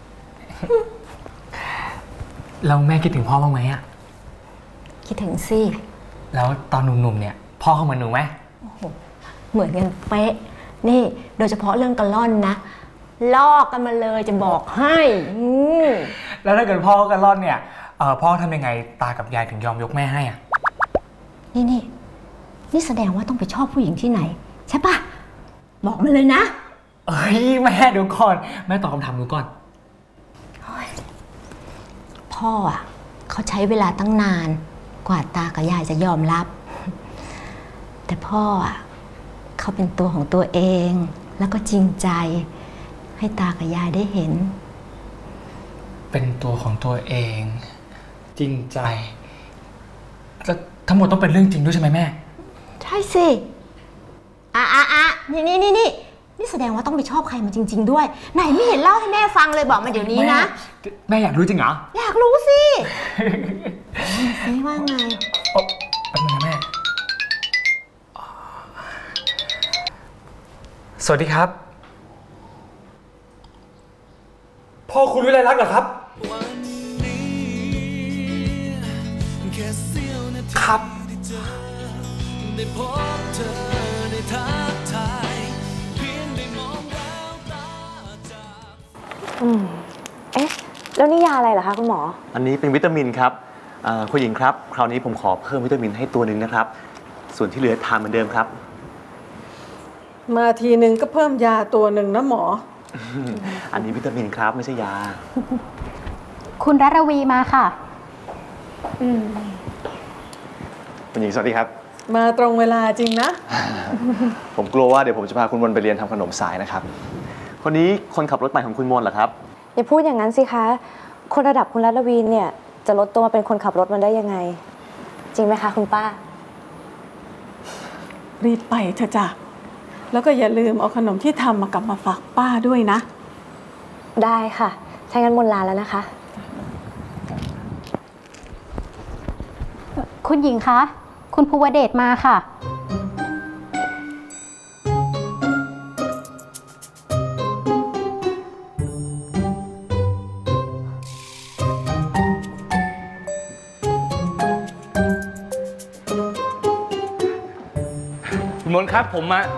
แล้วแม่คิดถึงพ่อบ้างไหมอะคิดถึงสิแล้วตอนหนุ่มๆเนี่ยพ่อเข้ามาหนูไหมโอ้โหเหมือนกันเป๊ะนี่โดยเฉพาะเรื่องกระล่อนนะลอกกันมาเลยจะบอกให้แล้วถ้าเกิดพ่อกระล่อนเนี่ยพ่อทำยังไงตากับยายถึงยอมยกแม่ให้อ่ะนี่นี่นี่แสดงว่าต้องไปชอบผู้หญิงที่ไหนใช่ปะบอกมาเลยนะเอ้ยแม่เดี๋ยวก่อนแม่ตอบคำถามหนูก่อนพ่ออ่ะเขาใช้เวลาตั้งนานกว่าตากับยายจะยอมรับแต่พ่ออ่ะเขาเป็นตัวของตัวเองแล้วก็จริงใจให้ตากับยายได้เห็นเป็นตัวของตัวเองจริงใจแล้วทั้งหมดต้องเป็นเรื่องจริงด้วยใช่ไหมแม่ใช่สิอ่ะอ่ะอ่ะนี่นี่นี่นี่นี่แสดงว่าต้องไปชอบใครมาจริงๆด้วยไหนไม่เห็นเล่าให้แม่ฟังเลยบอกมาเดี๋ยวนี้นะแม่อยากรู้จริงเหรออยากรู้สิไม่ว่าไงแป๊บนึงนะแม่สวัสดีครับพ่อคุณวิไลลักษณ์เหรอครับครับได้พบเธอได้ทักทายเพียงได้มองแววตาจากอืมเอ๊ะแล้วนี่ยาอะไรเหรอคะคุณหมออันนี้เป็นวิตามินครับคุณหญิงครับคราวนี้ผมขอเพิ่มวิตามินให้ตัวหนึ่งนะครับส่วนที่เหลือทานเหมือนเดิมครับมาทีนึงก็เพิ่มยาตัวหนึ่งนะหมออันนี้วิตามินครับไม่ใช่ยาคุณรัตวีมาค่ะคุณหญิงสวัสดีครับมาตรงเวลาจริงนะผมกลัวว่าเดี๋ยวผมจะพาคุณมนไปเรียนทำขนมสายนะครับคนนี้คนขับรถใหม่ของคุณมนเหรอครับอย่าพูดอย่างนั้นสิคะคนระดับคุณรัตวีเนี่ยจะลดตัวมาเป็นคนขับรถมันได้ยังไงจริงไหมคะคุณป้ารีบไปเถอะจ้ะแล้วก็อย่าลืมเอาขนมที่ทำมากลับมาฝากป้าด้วยนะได้ค่ะถ้างั้นมนลาแล้วนะคะคุณหญิงคะคุณภูวเดชมาค่ะคุณมนครับผมมา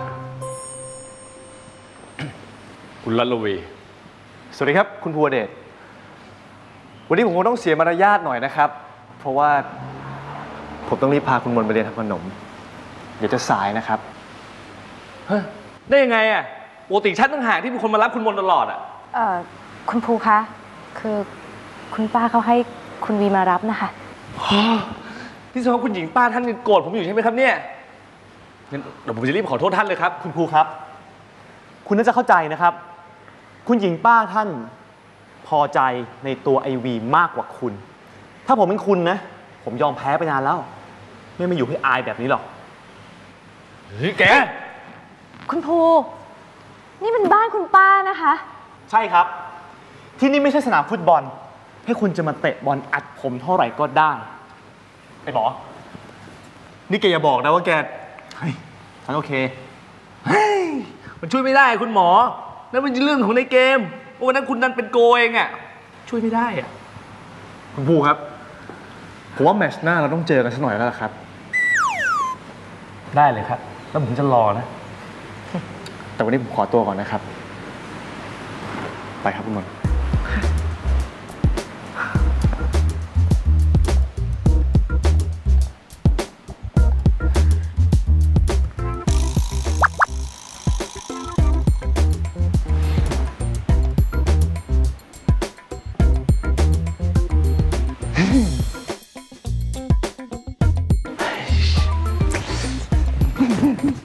คุณรัตวีสวัสดีครับคุณภูวเดชวันนี้ผมคงต้องเสียมารยาทหน่อยนะครับเพราะว่าผมต้องรีบพาคุณมนไปเรียนทำขนมเดี๋ยวจะสายนะครับเฮ้ยได้ยังไงอ่ะปกติฉันต้องหากที่เป็นคนมารับคุณมนตลอดอ่ะเอ่อคุณภูคะคือคุณป้าเขาให้คุณวีมารับนะคะที่สำคัญคุณหญิงป้าท่านโกรธผมอยู่ใช่ไหมครับเนี่ยงั้นเดี๋ยวผมจะรีบขอโทษท่านเลยครับคุณภูครับคุณน่าจะเข้าใจนะครับคุณหญิงป้าท่านพอใจในตัวไอวีมากกว่าคุณถ้าผมเป็นคุณนะผมยอมแพ้ไปนานแล้วไม่มาอยู่ให้อายแบบนี้หรอกเฮ้ยแกคุณภูนี่เป็นบ้านคุณป้านะคะใช่ครับที่นี่ไม่ใช่สนามฟุตบอลให้คุณจะมาเตะบอลอัดผมเท่าไหร่ก็ได้ไอ้หมอนี่แกอย่าบอกนะว่าแกเฮ้ยฉันโอเคเฮ้ยมันช่วยไม่ได้คุณหมอนั่นเป็นเรื่องของในเกมวันนั้นคุณนั่นเป็นโกเองอ่ะช่วยไม่ได้อ่ะคุณภูครับผมว่าแมตช์หน้าเราต้องเจอกันสักหน่อยแล้วล่ะครับได้เลยครับแล้วผมจะรอนะแต่วันนี้ผมขอตัวก่อนนะครับไปครับคุณมน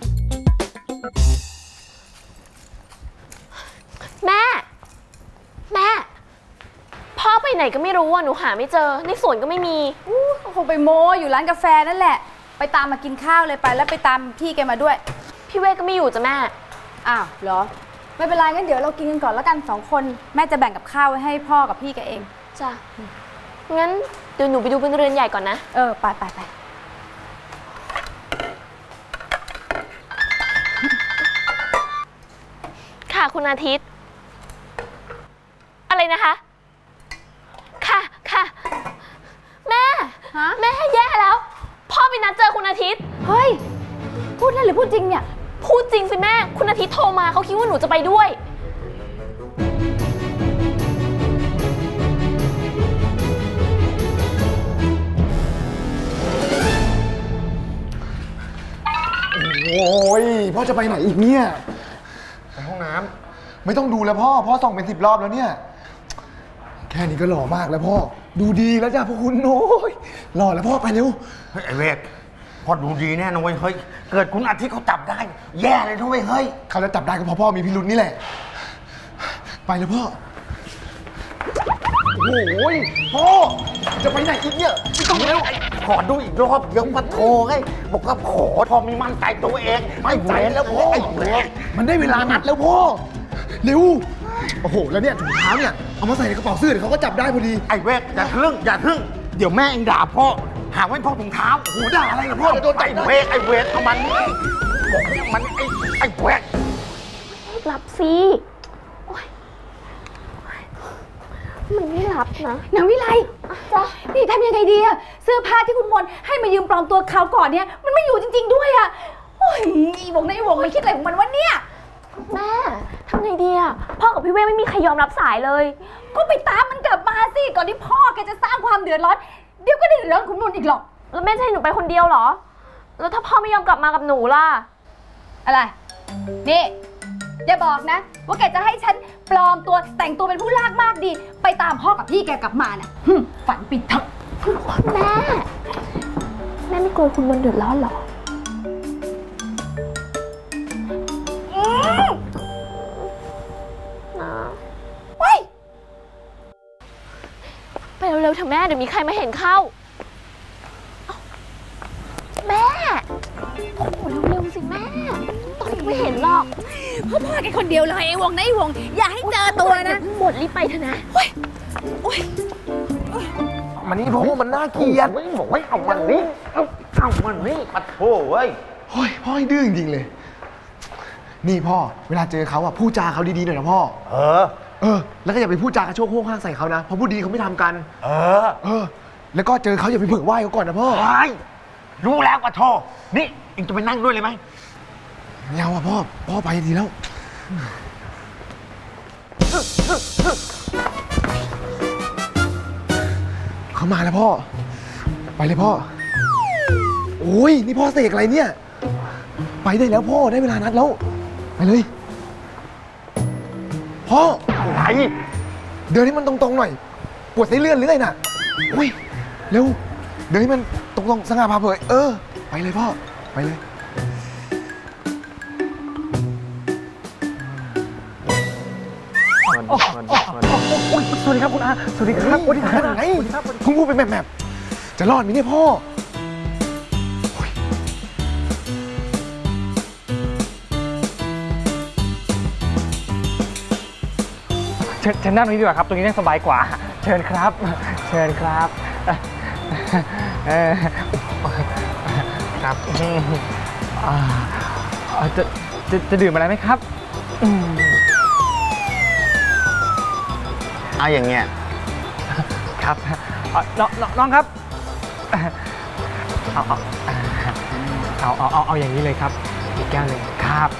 แม่แรู้อ่ะหนูหาไม่เจอในสวนก็ไม่มีอู้คงไปโม้อยู่ร้านกาแฟนั่นแหละไปตามมากินข้าวเลยไปแล้วไปตามพี่แกมาด้วยพี่เวทก็ไม่อยู่จ้ะแม่อ้าวเหรอไม่เป็นไรงั้นเดี๋ยวเรากินกันก่อนแล้วกันสองคนแม่จะแบ่งกับข้าวไว้ให้พ่อกับพี่แกเองจ้ะงั้นเดี๋ยวหนูไปดูเป็นเรือนใหญ่ก่อนนะเออไปไปไปค่ะคุณอาทิตย์อะไรนะคะค่ะค่ะแม่แม่แย่แล้วพ่อไปนัดเจอคุณอาทิตย์เฮ้ยพูดเล่นหรือพูดจริงเนี่ยพูดจริงสิแม่คุณอาทิตย์โทรมาเขาคิดว่าหนูจะไปด้วยโอ้ยพ่อจะไปไหนอีกเนี่ยไปห้องน้ำไม่ต้องดูแล้วพ่อพ่อส่องเป็นสิบรอบแล้วเนี่ยแค่นี้ก็หล่อมากแล้วพ่อดูดีแล้วจ้ะพวกคุณโอ้ยหล่อแล้วพ่อไปเร็วเฮ้ยไอเวทพ่อดูดีแน่นะเว้ยเฮ้ยเกิดคุณอาทิตย์เขาจับได้แย่เลยนะเว้ยเฮ้ยเขาจะจับได้ก็เพราะพ่อมีพิรุธนี่แหละไปแล้วพ่อโอ้ยพ่อจะไปไหนอีกเนี่ยไม่ต้องแล้วขอดูอีกรอบเดี๋ยวมาโทรไงบอกว่าขอพอมีมั่นใจตัวเองไม่ใจแล้วพ่อไอ้เวทมันได้เวลานัดแล้วพ่อเร็วโอ้โหแล้วเนี่ยถุงเท้าเนี่ยเอามาใส่ในกระเป๋าเสื้อเดี๋ยวเขาก็จับได้พอดีไอ้เวทอย่าทึ่งอย่าทึ่งเดี๋ยวแม่เองด่าพ่อหาไว้พ่อถุงเท้าโอ้โหด่าอะไรล่ะพ่อโดนไอ้เวทไอ้เวทเอามันบอกมันไอ้ไอ้เวทรับสิมันไม่รับนะนางวิไลจ้ะนี่ทำยังไงดีอะเสื้อผ้าที่คุณมนให้มายืมปลอมตัวเขาก่อนเนี่ยมันไม่อยู่จริงๆด้วยอะโอ้ยอีวงในอีวงมันคิดอะไรของมันวะเนี่ยแม่ทำไงดีอะพ่อกับพี่เว้ไม่มีใครยอมรับสายเลยก็ไปตามมันกลับมาสิก่อนที่พ่อแกจะสร้างความเดือดร้อนเดี๋ยวก็เดือดร้อนคุณมนอีกหรอกแล้วแม่จะให้หนูไปคนเดียวเหรอแล้วถ้าพ่อไม่ยอมกลับมากับหนูล่ะอะไรนี่อย่าบอกนะว่าแกจะให้ฉันปลอมตัวแต่งตัวเป็นผู้ลากมากดีไปตามพ่อกับพี่แกกลับมาน่ะฝันปิดเถอะแม่แม่ไม่กลัวคุณมนเดือดร้อนหรอไปเร็วๆเถอะแม่เดี๋ยวมีใครมาเห็นเข้าแม่โอ้โหเร็วๆสิแม่ตอนนี้ไม่เห็นหรอกพ่อพ่อแกคนเดียวเลยไอ้วงนะไอ้วงอย่าให้เจอตัวนะหมดรีบไปเถอะนะโอ้ยโอ้ยมันนี่พ่อมันน่าเกลียดไม่บอกให้เอามันนี่เอาเอามันนี่ปัดโถ่เว้ยเฮ้ยพ่อให้ดื้อจริงๆเลยนี่พ่อเวลาเจอเขาอะพูดจาเขาดีๆหน่อยนะพ่อเออเออแล้วก็อย่าไปพูดจากระโชกโค้งข้างใส่เขานะเพราะพูดดีเขาไม่ทำกันเออเออแล้วก็เจอเขาอย่าไปเผลอไหว้เขาก่อนนะพ่อรู้แล้วปัดโถ่นี่เอ็งจะไปนั่งด้วยเลยไหมไม่เอาอะพ่อพ่อไปดีแล้วเขามาแล้วพ่อไปเลยพ่อโอ้ยนี่พ่อเสกอะไรเนี่ยไปได้แล้วพ่อได้เวลานัดแล้วไปเลยพ่ออะไรเดินให้มันตรงๆหน่อยปวดไส้เลื่อนหรือไงน่ะโอ้ยเร็วเดินให้มันตรงๆสง่าผ่าเผยเออไปเลยพ่อไปเลยโอ้ยสวัสดีครับคุณอาสวัสดีครับสวัสดีครับไหนคุณพูดเป็นแบบแบบจะรอดไหมเนี่ยพ่อเชิญเชิญนั่งตรงนี้ดีกว่าครับตรงนี้นั่งสบายกว่าเชิญครับเชิญครับครับจะจะจะดื่มอะไรไหมครับเอาอย่างเงี้ยครับน้องน้องครับเอาเอาเอาเอาเอาอย่างนี้เลยครับอีกแก้วหนึ่งครับ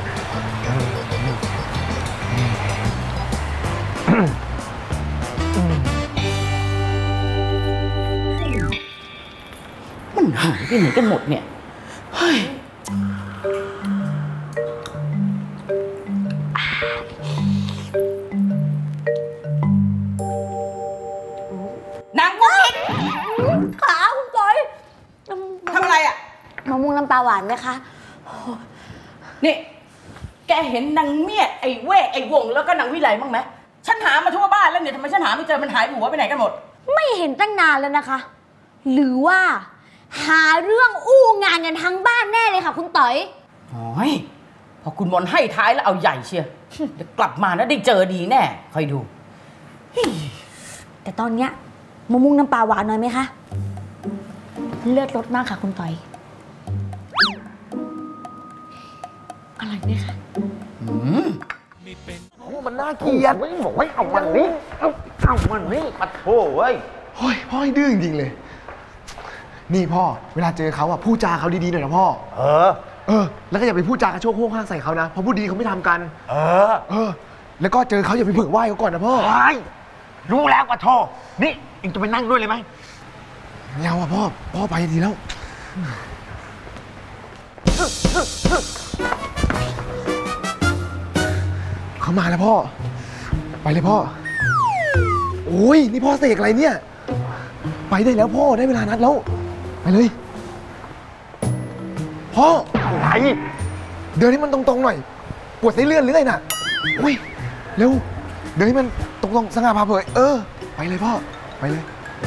มันหายไปไหนกันหมดเนี่ยเฮ้ยนางกุ๊กขาคุณจอยทำอะไรอ่ะมะม่วงน้ำปลาหวานไหมคะนี่แกเห็นนางเมียดไอ้เวกไอ้วงแล้วก็นางวิไลบ้างไหมฉันหามาทั่วบ้านแล้วเนี่ยทำไมฉันหาไม่เจอมันหายหัวไปไหนกันหมดไม่เห็นตั้งนานแล้วนะคะ หรือว่าหาเรื่องอู้งานกันทั้งบ้านแน่เลยค่ะคุณต๋อยโอ้ยพอคุณมนให้ท้ายแล้วเอาใหญ่เชียเดี๋ยวกลับมาแล้วได้เจอดีแน่คอยดูแต่ตอนเนี้ยมะม่วงน้ำปลาหวานหน่อยไหมคะเลือดลดมากค่ะคุณต๋อยอะไรเนี่ยค่ะมันน่าเกลียดบอกว่าเอามันนี่เอาเอามันนี่ปัดโถ่เว้ยเฮ้ยพ่อให้ดื้อจริงๆเลยนี่พ่อเวลาเจอเขาอ่ะพูดจาเขาดีๆหน่อยนะพ่อเออเออแล้วก็อย่าไปพูดจากระโชกโค้งข้างใส่เขานะเพราะพูดดีเขาไม่ทำกันเออเออแล้วก็เจอเขาอย่าไปเผือกไหว้เขาก่อนนะพ่อรู้แล้วปัดโถ่นี่เองจะไปนั่งด้วยเลยไหมไม่เอาอ่ะพ่อพ่อไปดีแล้วเขามาแล้วพ่อไปเลยพ่อโอ้ยนี่พ่อเสกอะไรเนี่ยไปได้แล้วพ่อได้เวลานัดแล้วไปเลยพ่อไหนเดินให้มันตรงๆหน่อยปวดไส้เลื่อนหรือไงน่ะโอ้ยเร็วเดินให้มันตรงๆสง่าผ่าเผยเออไปเลยพ่อไปเลย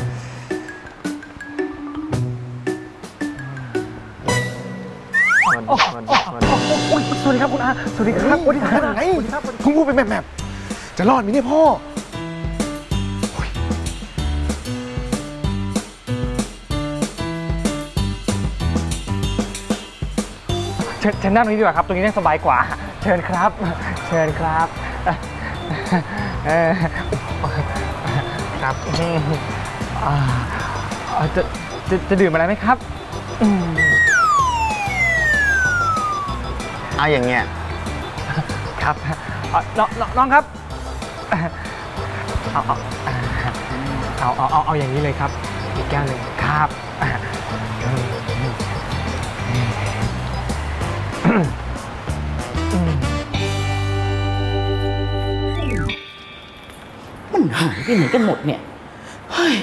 โอ้ยสวัสดีครับคุณอาสวัสดีครับสวัสดีครับไงพุ่งพูดไปแบบแบบจะรอดไหมเนี่ยพ่อเชิญเชิญนั่งตรงนี้ดีกว่าครับตรงนี้นั่งสบายกว่าเชิญครับเชิญครับครับจะจะจะดื่มอะไรไหมครับเอาอย่างเงี้ยครับน้องน้องครับเอาเอาเอาเอาเอาอย่างนี้เลยครับอีกแก้วหนึ่งครับมันหายไปไหนกันหมดเนี่ยเฮ้ย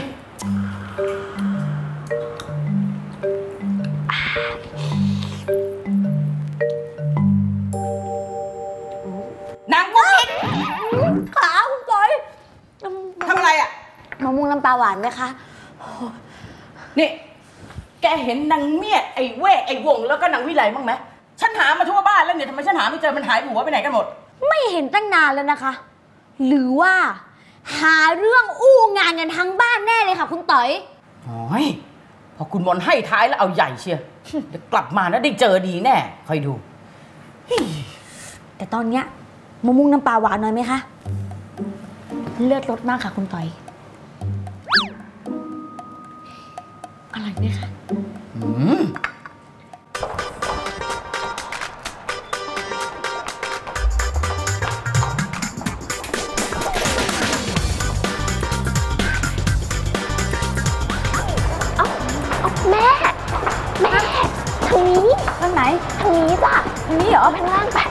นางกุ๊กกิ๊กขาคุณต๋อยทำอะไรอ่ะมะม่วงน้ำปลาหวานไหมคะนี่แกเห็นนางเมียดไอ้เวกไอ้วงแล้วก็นางวิไลบ้างไหมฉันหามาทั่วบ้านแล้วเนี่ยทำไมฉันหาไม่เจอมันหายหัวไปไหนกันหมดไม่เห็นตั้งนานแล้วนะคะหรือว่าหาเรื่องอู้งานกันทั้งบ้านแน่เลยค่ะคุณต๋อยโอ้ยพอคุณมนให้ท้ายแล้วเอาใหญ่เชียเดี๋ยวกลับมาแล้วได้เจอดีแน่คอยดูแต่ตอนเนี้ยมะม่วงน้ำปลาหวานหน่อยไหมคะเลือดลดมากค่ะคุณต๋อยอะไรเนี่ยค่ะอืมแม่แม่ทางนี้ทางไหนทางนี้จ้ะทางนี้เหรอไปล่างไป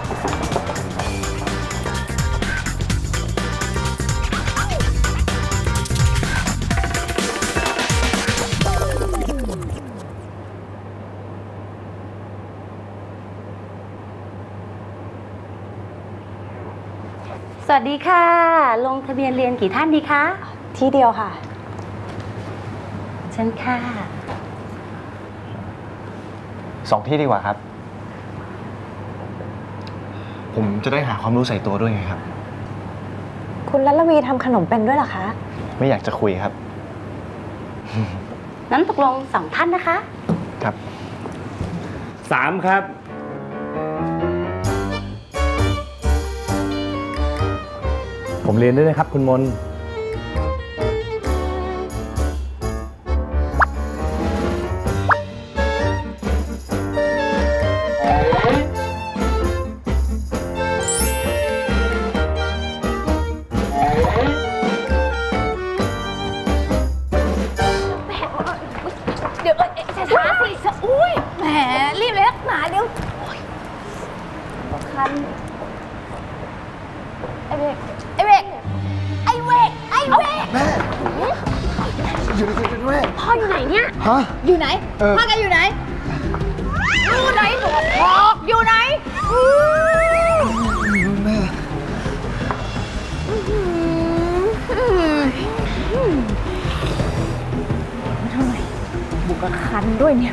สวัสดีค่ะลงทะเบียนเรียนกี่ท่านดีคะที่เดียวค่ะเชิญค่ะสองที่ดีกว่าครับผมจะได้หาความรู้ใส่ตัวด้วยไงครับคุณรัตวีทำขนมเป็นด้วยเหรอคะไม่อยากจะคุยครับนั้นตกลงสองท่านนะคะครับสามครับผมเรียนด้วยนะครับคุณมนเดี๋ยวช้าสิอุ้ยแหมรีบเลยนักหนาเดี๋ยวคันไอเวกไอเวกไอเวกไอเวกแม่อยู่ในตัวแม่พ่ออยู่ไหนเนี่ยฮะอยู่ไหนพ่อแกอยู่ไหนอยู่ไหนหนูบอกอยู่ไหนแม่บุกกระคันด้วยเนี่ย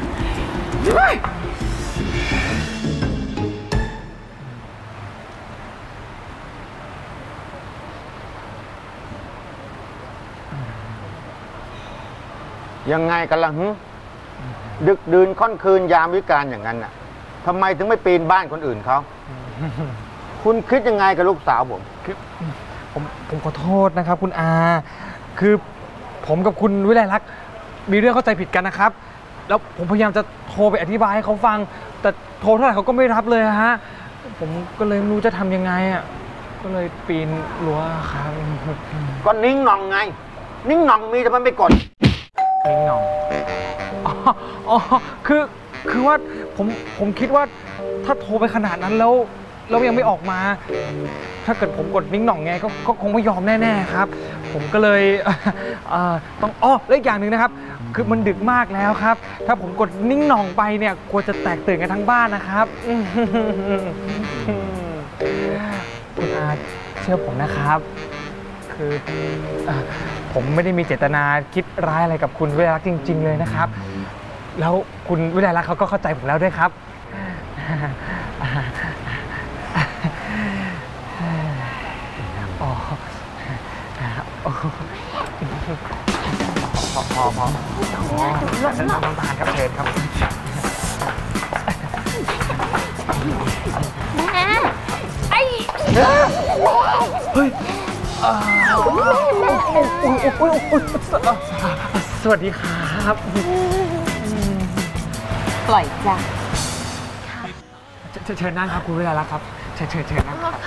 ยังไงกันล่ะฮึดึกดื่นค่อนคืนยามวิกาลอย่างนั้นน่ะทำไมถึงไม่ปีนบ้านคนอื่นเขาคุณคิดยังไงกับลูกสาวผมคือผมผมขอโทษนะครับคุณอาคือผมกับคุณวิไลลักษณ์มีเรื่องเข้าใจผิดกันนะครับแล้วผมพยายามจะโทรไปอธิบายให้เขาฟังแต่โทรเท่าไหร่เขาก็ไม่รับเลยฮะผมก็เลยไม่รู้จะทำยังไงอ่ะก็เลยปีนรั้วครับก็นิ่งหน่องไงนิ่งหน่องมีแต่มันไม่กดนิ่งหน่องอ๋อคือคือว่าผมผมคิดว่าถ้าโทรไปขนาดนั้นแล้วแล้วยังไม่ออกมาถ้าเกิดผมกดนิ่งหน่องไงก็ก็คงไม่ยอมแน่ๆครับผมก็เลยต้องอ้อและอีกอย่างหนึ่งนะครับคือมันดึกมากแล้วครับถ้าผมกดนิ่งหน่องไปเนี่ยกลัวจะแตกตื่นกันทั้งบ้านนะครับคุณอาเชื่อผมนะครับคือผมไม่ได้มีเจตนาคิดร้ายอะไรกับคุณวิไลลักษณ์จริงๆเลยนะครับแล้วคุณวิไลลักษณ์เขาก็เข้าใจผมแล้วด้วยครับอ๋อพอพอพอน้ำตาลครับเชิญครับแม่ไอ้เฮ้ยสวัสดีครับปล่อยจ้ะเชิญนั่งครับคุณวิไลลักษณ์ครับเชิญเชิญเชิญนั่งครับ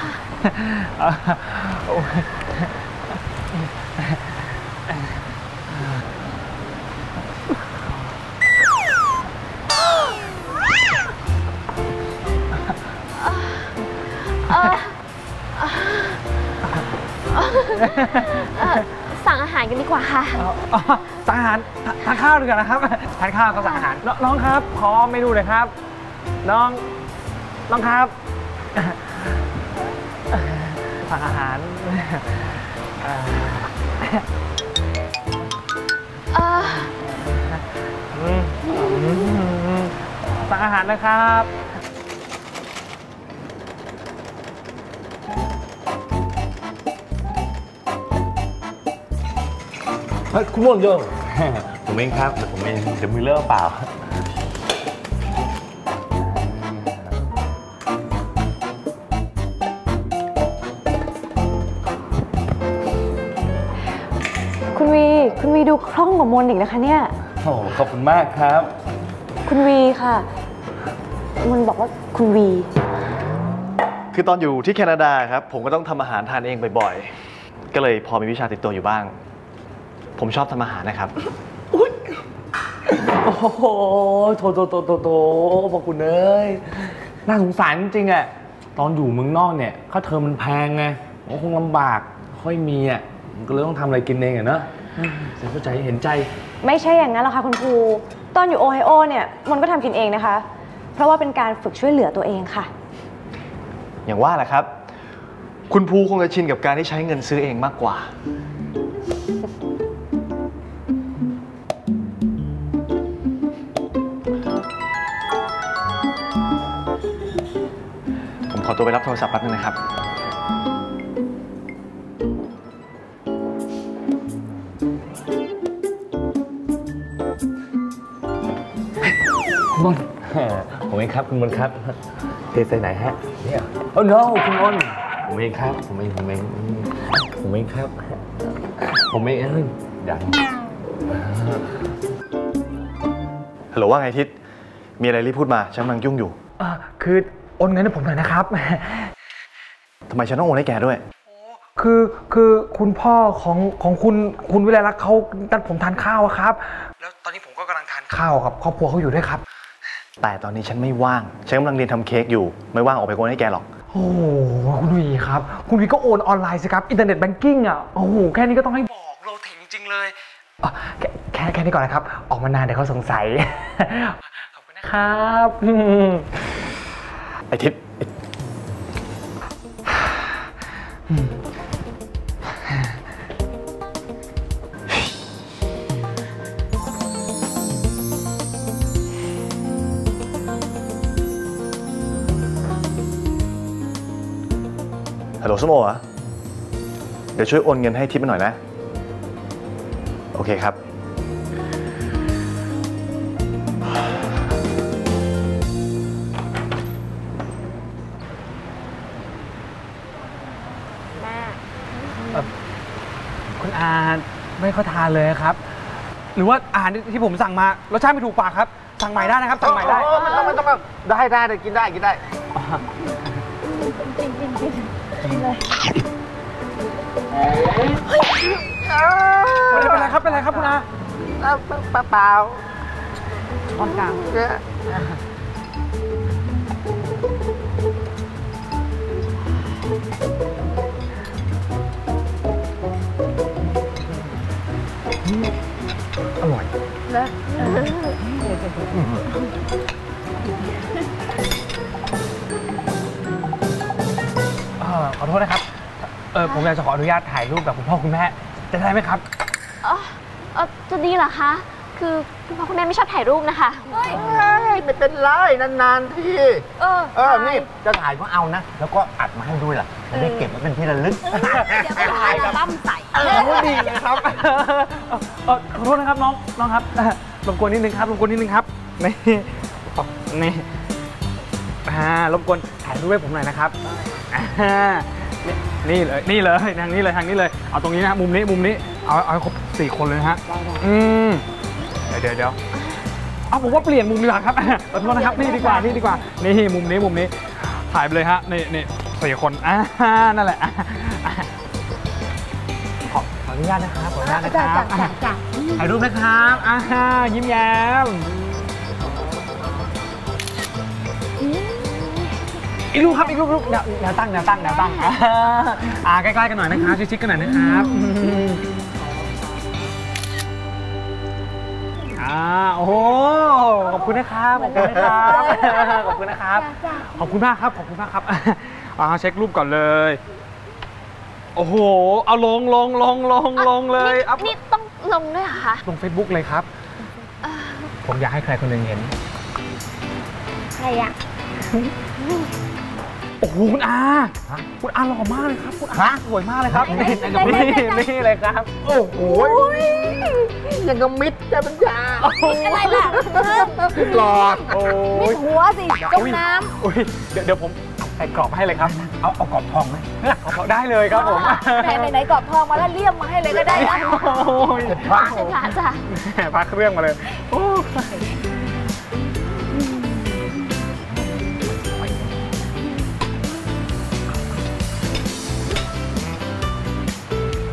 สั่งอาหารกันดีกว่าค่ะสั่งอาหารทานข้าวดีกว่านะครับทานข้าวก็สั่งอาหารน้องครับขอเมนูหน่อยครับน้องน้องครับสั่งอาหารสั่งอาหารนะครับคุณม่วงโยงผมเองครับผมเองเดี๋ยวมือเลิกเปล่าคุณวีคุณวีดูคล่องกว่ามนอีกนะคะเนี่ยโอ้ขอบคุณมากครับคุณวีค่ะมนบอกว่าคุณวีคือตอนอยู่ที่แคนาดาครับผมก็ต้องทำอาหารทานเองบ่อยๆก็เลยพอมีวิชาติดตัวอยู่บ้างผมชอบทำอาหารนะครับโอ้โหโถโถโถโถโถพอคุณเอ้ยน่าสงสารจริงๆอ่ะตอนอยู่เมืองนอกเนี่ยค่าเทอมมันแพงไงมันคงลำบากค่อยมีอ่ะก็เลยต้องทำอะไรกินเองอ่ะเนอะฉันเข้าใจเห็นใจไม่ใช่อย่างนั้นหรอกค่ะคุณครูตอนอยู่โอไฮโอเนี่ยมนก็ทำกินเองนะคะเพราะว่าเป็นการฝึกช่วยเหลือตัวเองค่ะอย่างว่าแหละครับคุณภูคงจะชินกับการที่ใช้เงินซื้อเองมากกว่าผมขอตัวไปรับโทรศัพท์แป๊บนึงนะครับคุณมนผมเองครับคุณมนครับเทใส่ไหนฮะเนี่ยโอ้ no คุณมนผมเองครับผมเองผมเองผมเองครับผมเองเอ้ยอย่างฮัลโหลว่าไงทิศมีอะไรรีบพูดมาฉันกำลังยุ่งอยู่คือโอนเงินให้ผมหน่อยนะครับทำไมฉันต้องโอนให้แกด้วยคือคือคุณพ่อของของคุณคุณวิไลลักษณ์เขานัดผมทานข้าวครับแล้วตอนนี้ผมก็กำลังทานข้าวกับครอบครัวเขาอยู่ด้วยครับแต่ตอนนี้ฉันไม่ว่างฉันกำลังเรียนทำเค้กอยู่ไม่ว่างออกไปโอนให้แกหรอกโอ้โหคุณวีครับคุณวีก็โอนออนไลน์สิครับอินเทอร์เน็ตแบงกิ้งอ่ะโอ้โหแค่นี้ก็ต้องให้บอกโลเทคจริงๆเลยแค่แค่นี้ก่อนนะครับออกมานานเดี๋ยวเขาสงสัยขอบคุณนะครับไอทิศลโหลส้มโอเหรอเดี๋ยวช่วยโอนเงินให้ทิปมาหน่อยนะโอเคครับคุณอาไม่ค่อยทานเลยครับหรือว่าอาหารที่ผมสั่งมารสชาติไม่ถูกปากครับสั่งใหม่ได้นะครับสั่งใหม่ได้ไม่ต้องไม่ต้องได้ได้ได้กินได้กินได้กินกินกินกินเลยเป็นไรครับเป็นไรครับคุณอาเปล่าเปล่าช้อนกลางอร่อยนะขอโทษนะครับเออผมอยากจะขออนุญาตถ่ายรูปกับคุณพ่อคุณแม่จะได้ไหมครับอ๋อเออจะดีเหรอคะคือคุณพ่อคุณแม่ไม่ชอบถ่ายรูปนะคะเฮ้ยไม่เป็นไรนานๆทีเออเออนี่จะถ่ายก็เอานะแล้วก็อัดมาให้ด้วยล่ะจะได้เก็บมาเป็นที่ระลึกเดี๋ยวไปถ่ายอัลบั้มใส่เออดีเลยครับขอโทษนะครับน้องน้องครับรบกวนนิดนึงครับรบกวนนิดนึงครับนี่นี่อ่ารบกวนถ่ายรูปให้ผมหน่อยนะครับนี่เลยนี่เลยทางนี้เลยทางนี้เลยเอาตรงนี้นะมุมนี้มุมนี้เอาเอาครบสี่คนเลยฮะอืมเดี๋ยวเดี๋ยวเดี๋ยวเอาผมว่าเปลี่ยนมุมดีกว่าครับขอโทษนะครับนี่ดีกว่านี่ดีกว่านี่มุมนี้มุมนี้ถ่ายไปเลยฮะนี่นี่สี่คนอ่านั่นแหละขอขออนุญาตนะครับขออนุญาตนะครับถ่ายรูปนะครับอ่ายิ้มแย้มอีกรูปครับอีกรูปรูปแนวแนวตั้งแนวตั้งแนวตั้งอ่าใกล้ๆกันหน่อยนะครับชิดๆกันหน่อยนะครับอ่าโอ้โหขอบคุณนะครับขอบคุณนะครับขอบคุณนะครับขอบคุณมากครับขอบคุณมากครับอ่าเช็ครูปก่อนเลยโอ้โหเอาลงลงลงลงลงเลยนี่ต้องลงด้วยเหรอคะลง Facebook เลยครับผมอยากให้ใครคนหนึ่งเห็นใครอะโอ้โหคุณอาคุณอาหล่อมากเลยครับคุณอาสวยมากเลยครับนี่นี่เลยครับโอ้โหยังกับมิดจะเป็นยาอะไรล่ะหลอดมิดหัวสิจมน้ำอุ้ยเดี๋ยวเดี๋ยวผมใส่กรอบให้เลยครับเอาเอากรอบทองไหมเอาได้เลยครับผมไหนไหนกรอบทองมาแล้วเลี่ยมมาให้เลยก็ได้นะโอ้ยพระจ้ะพระเครื่องมาเลยโอ้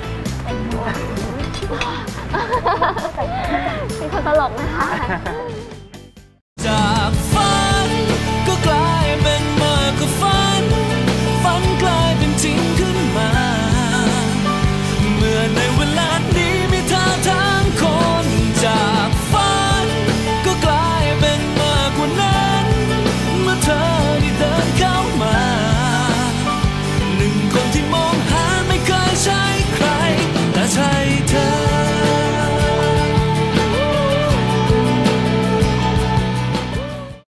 เป็นคนตลกนะคะ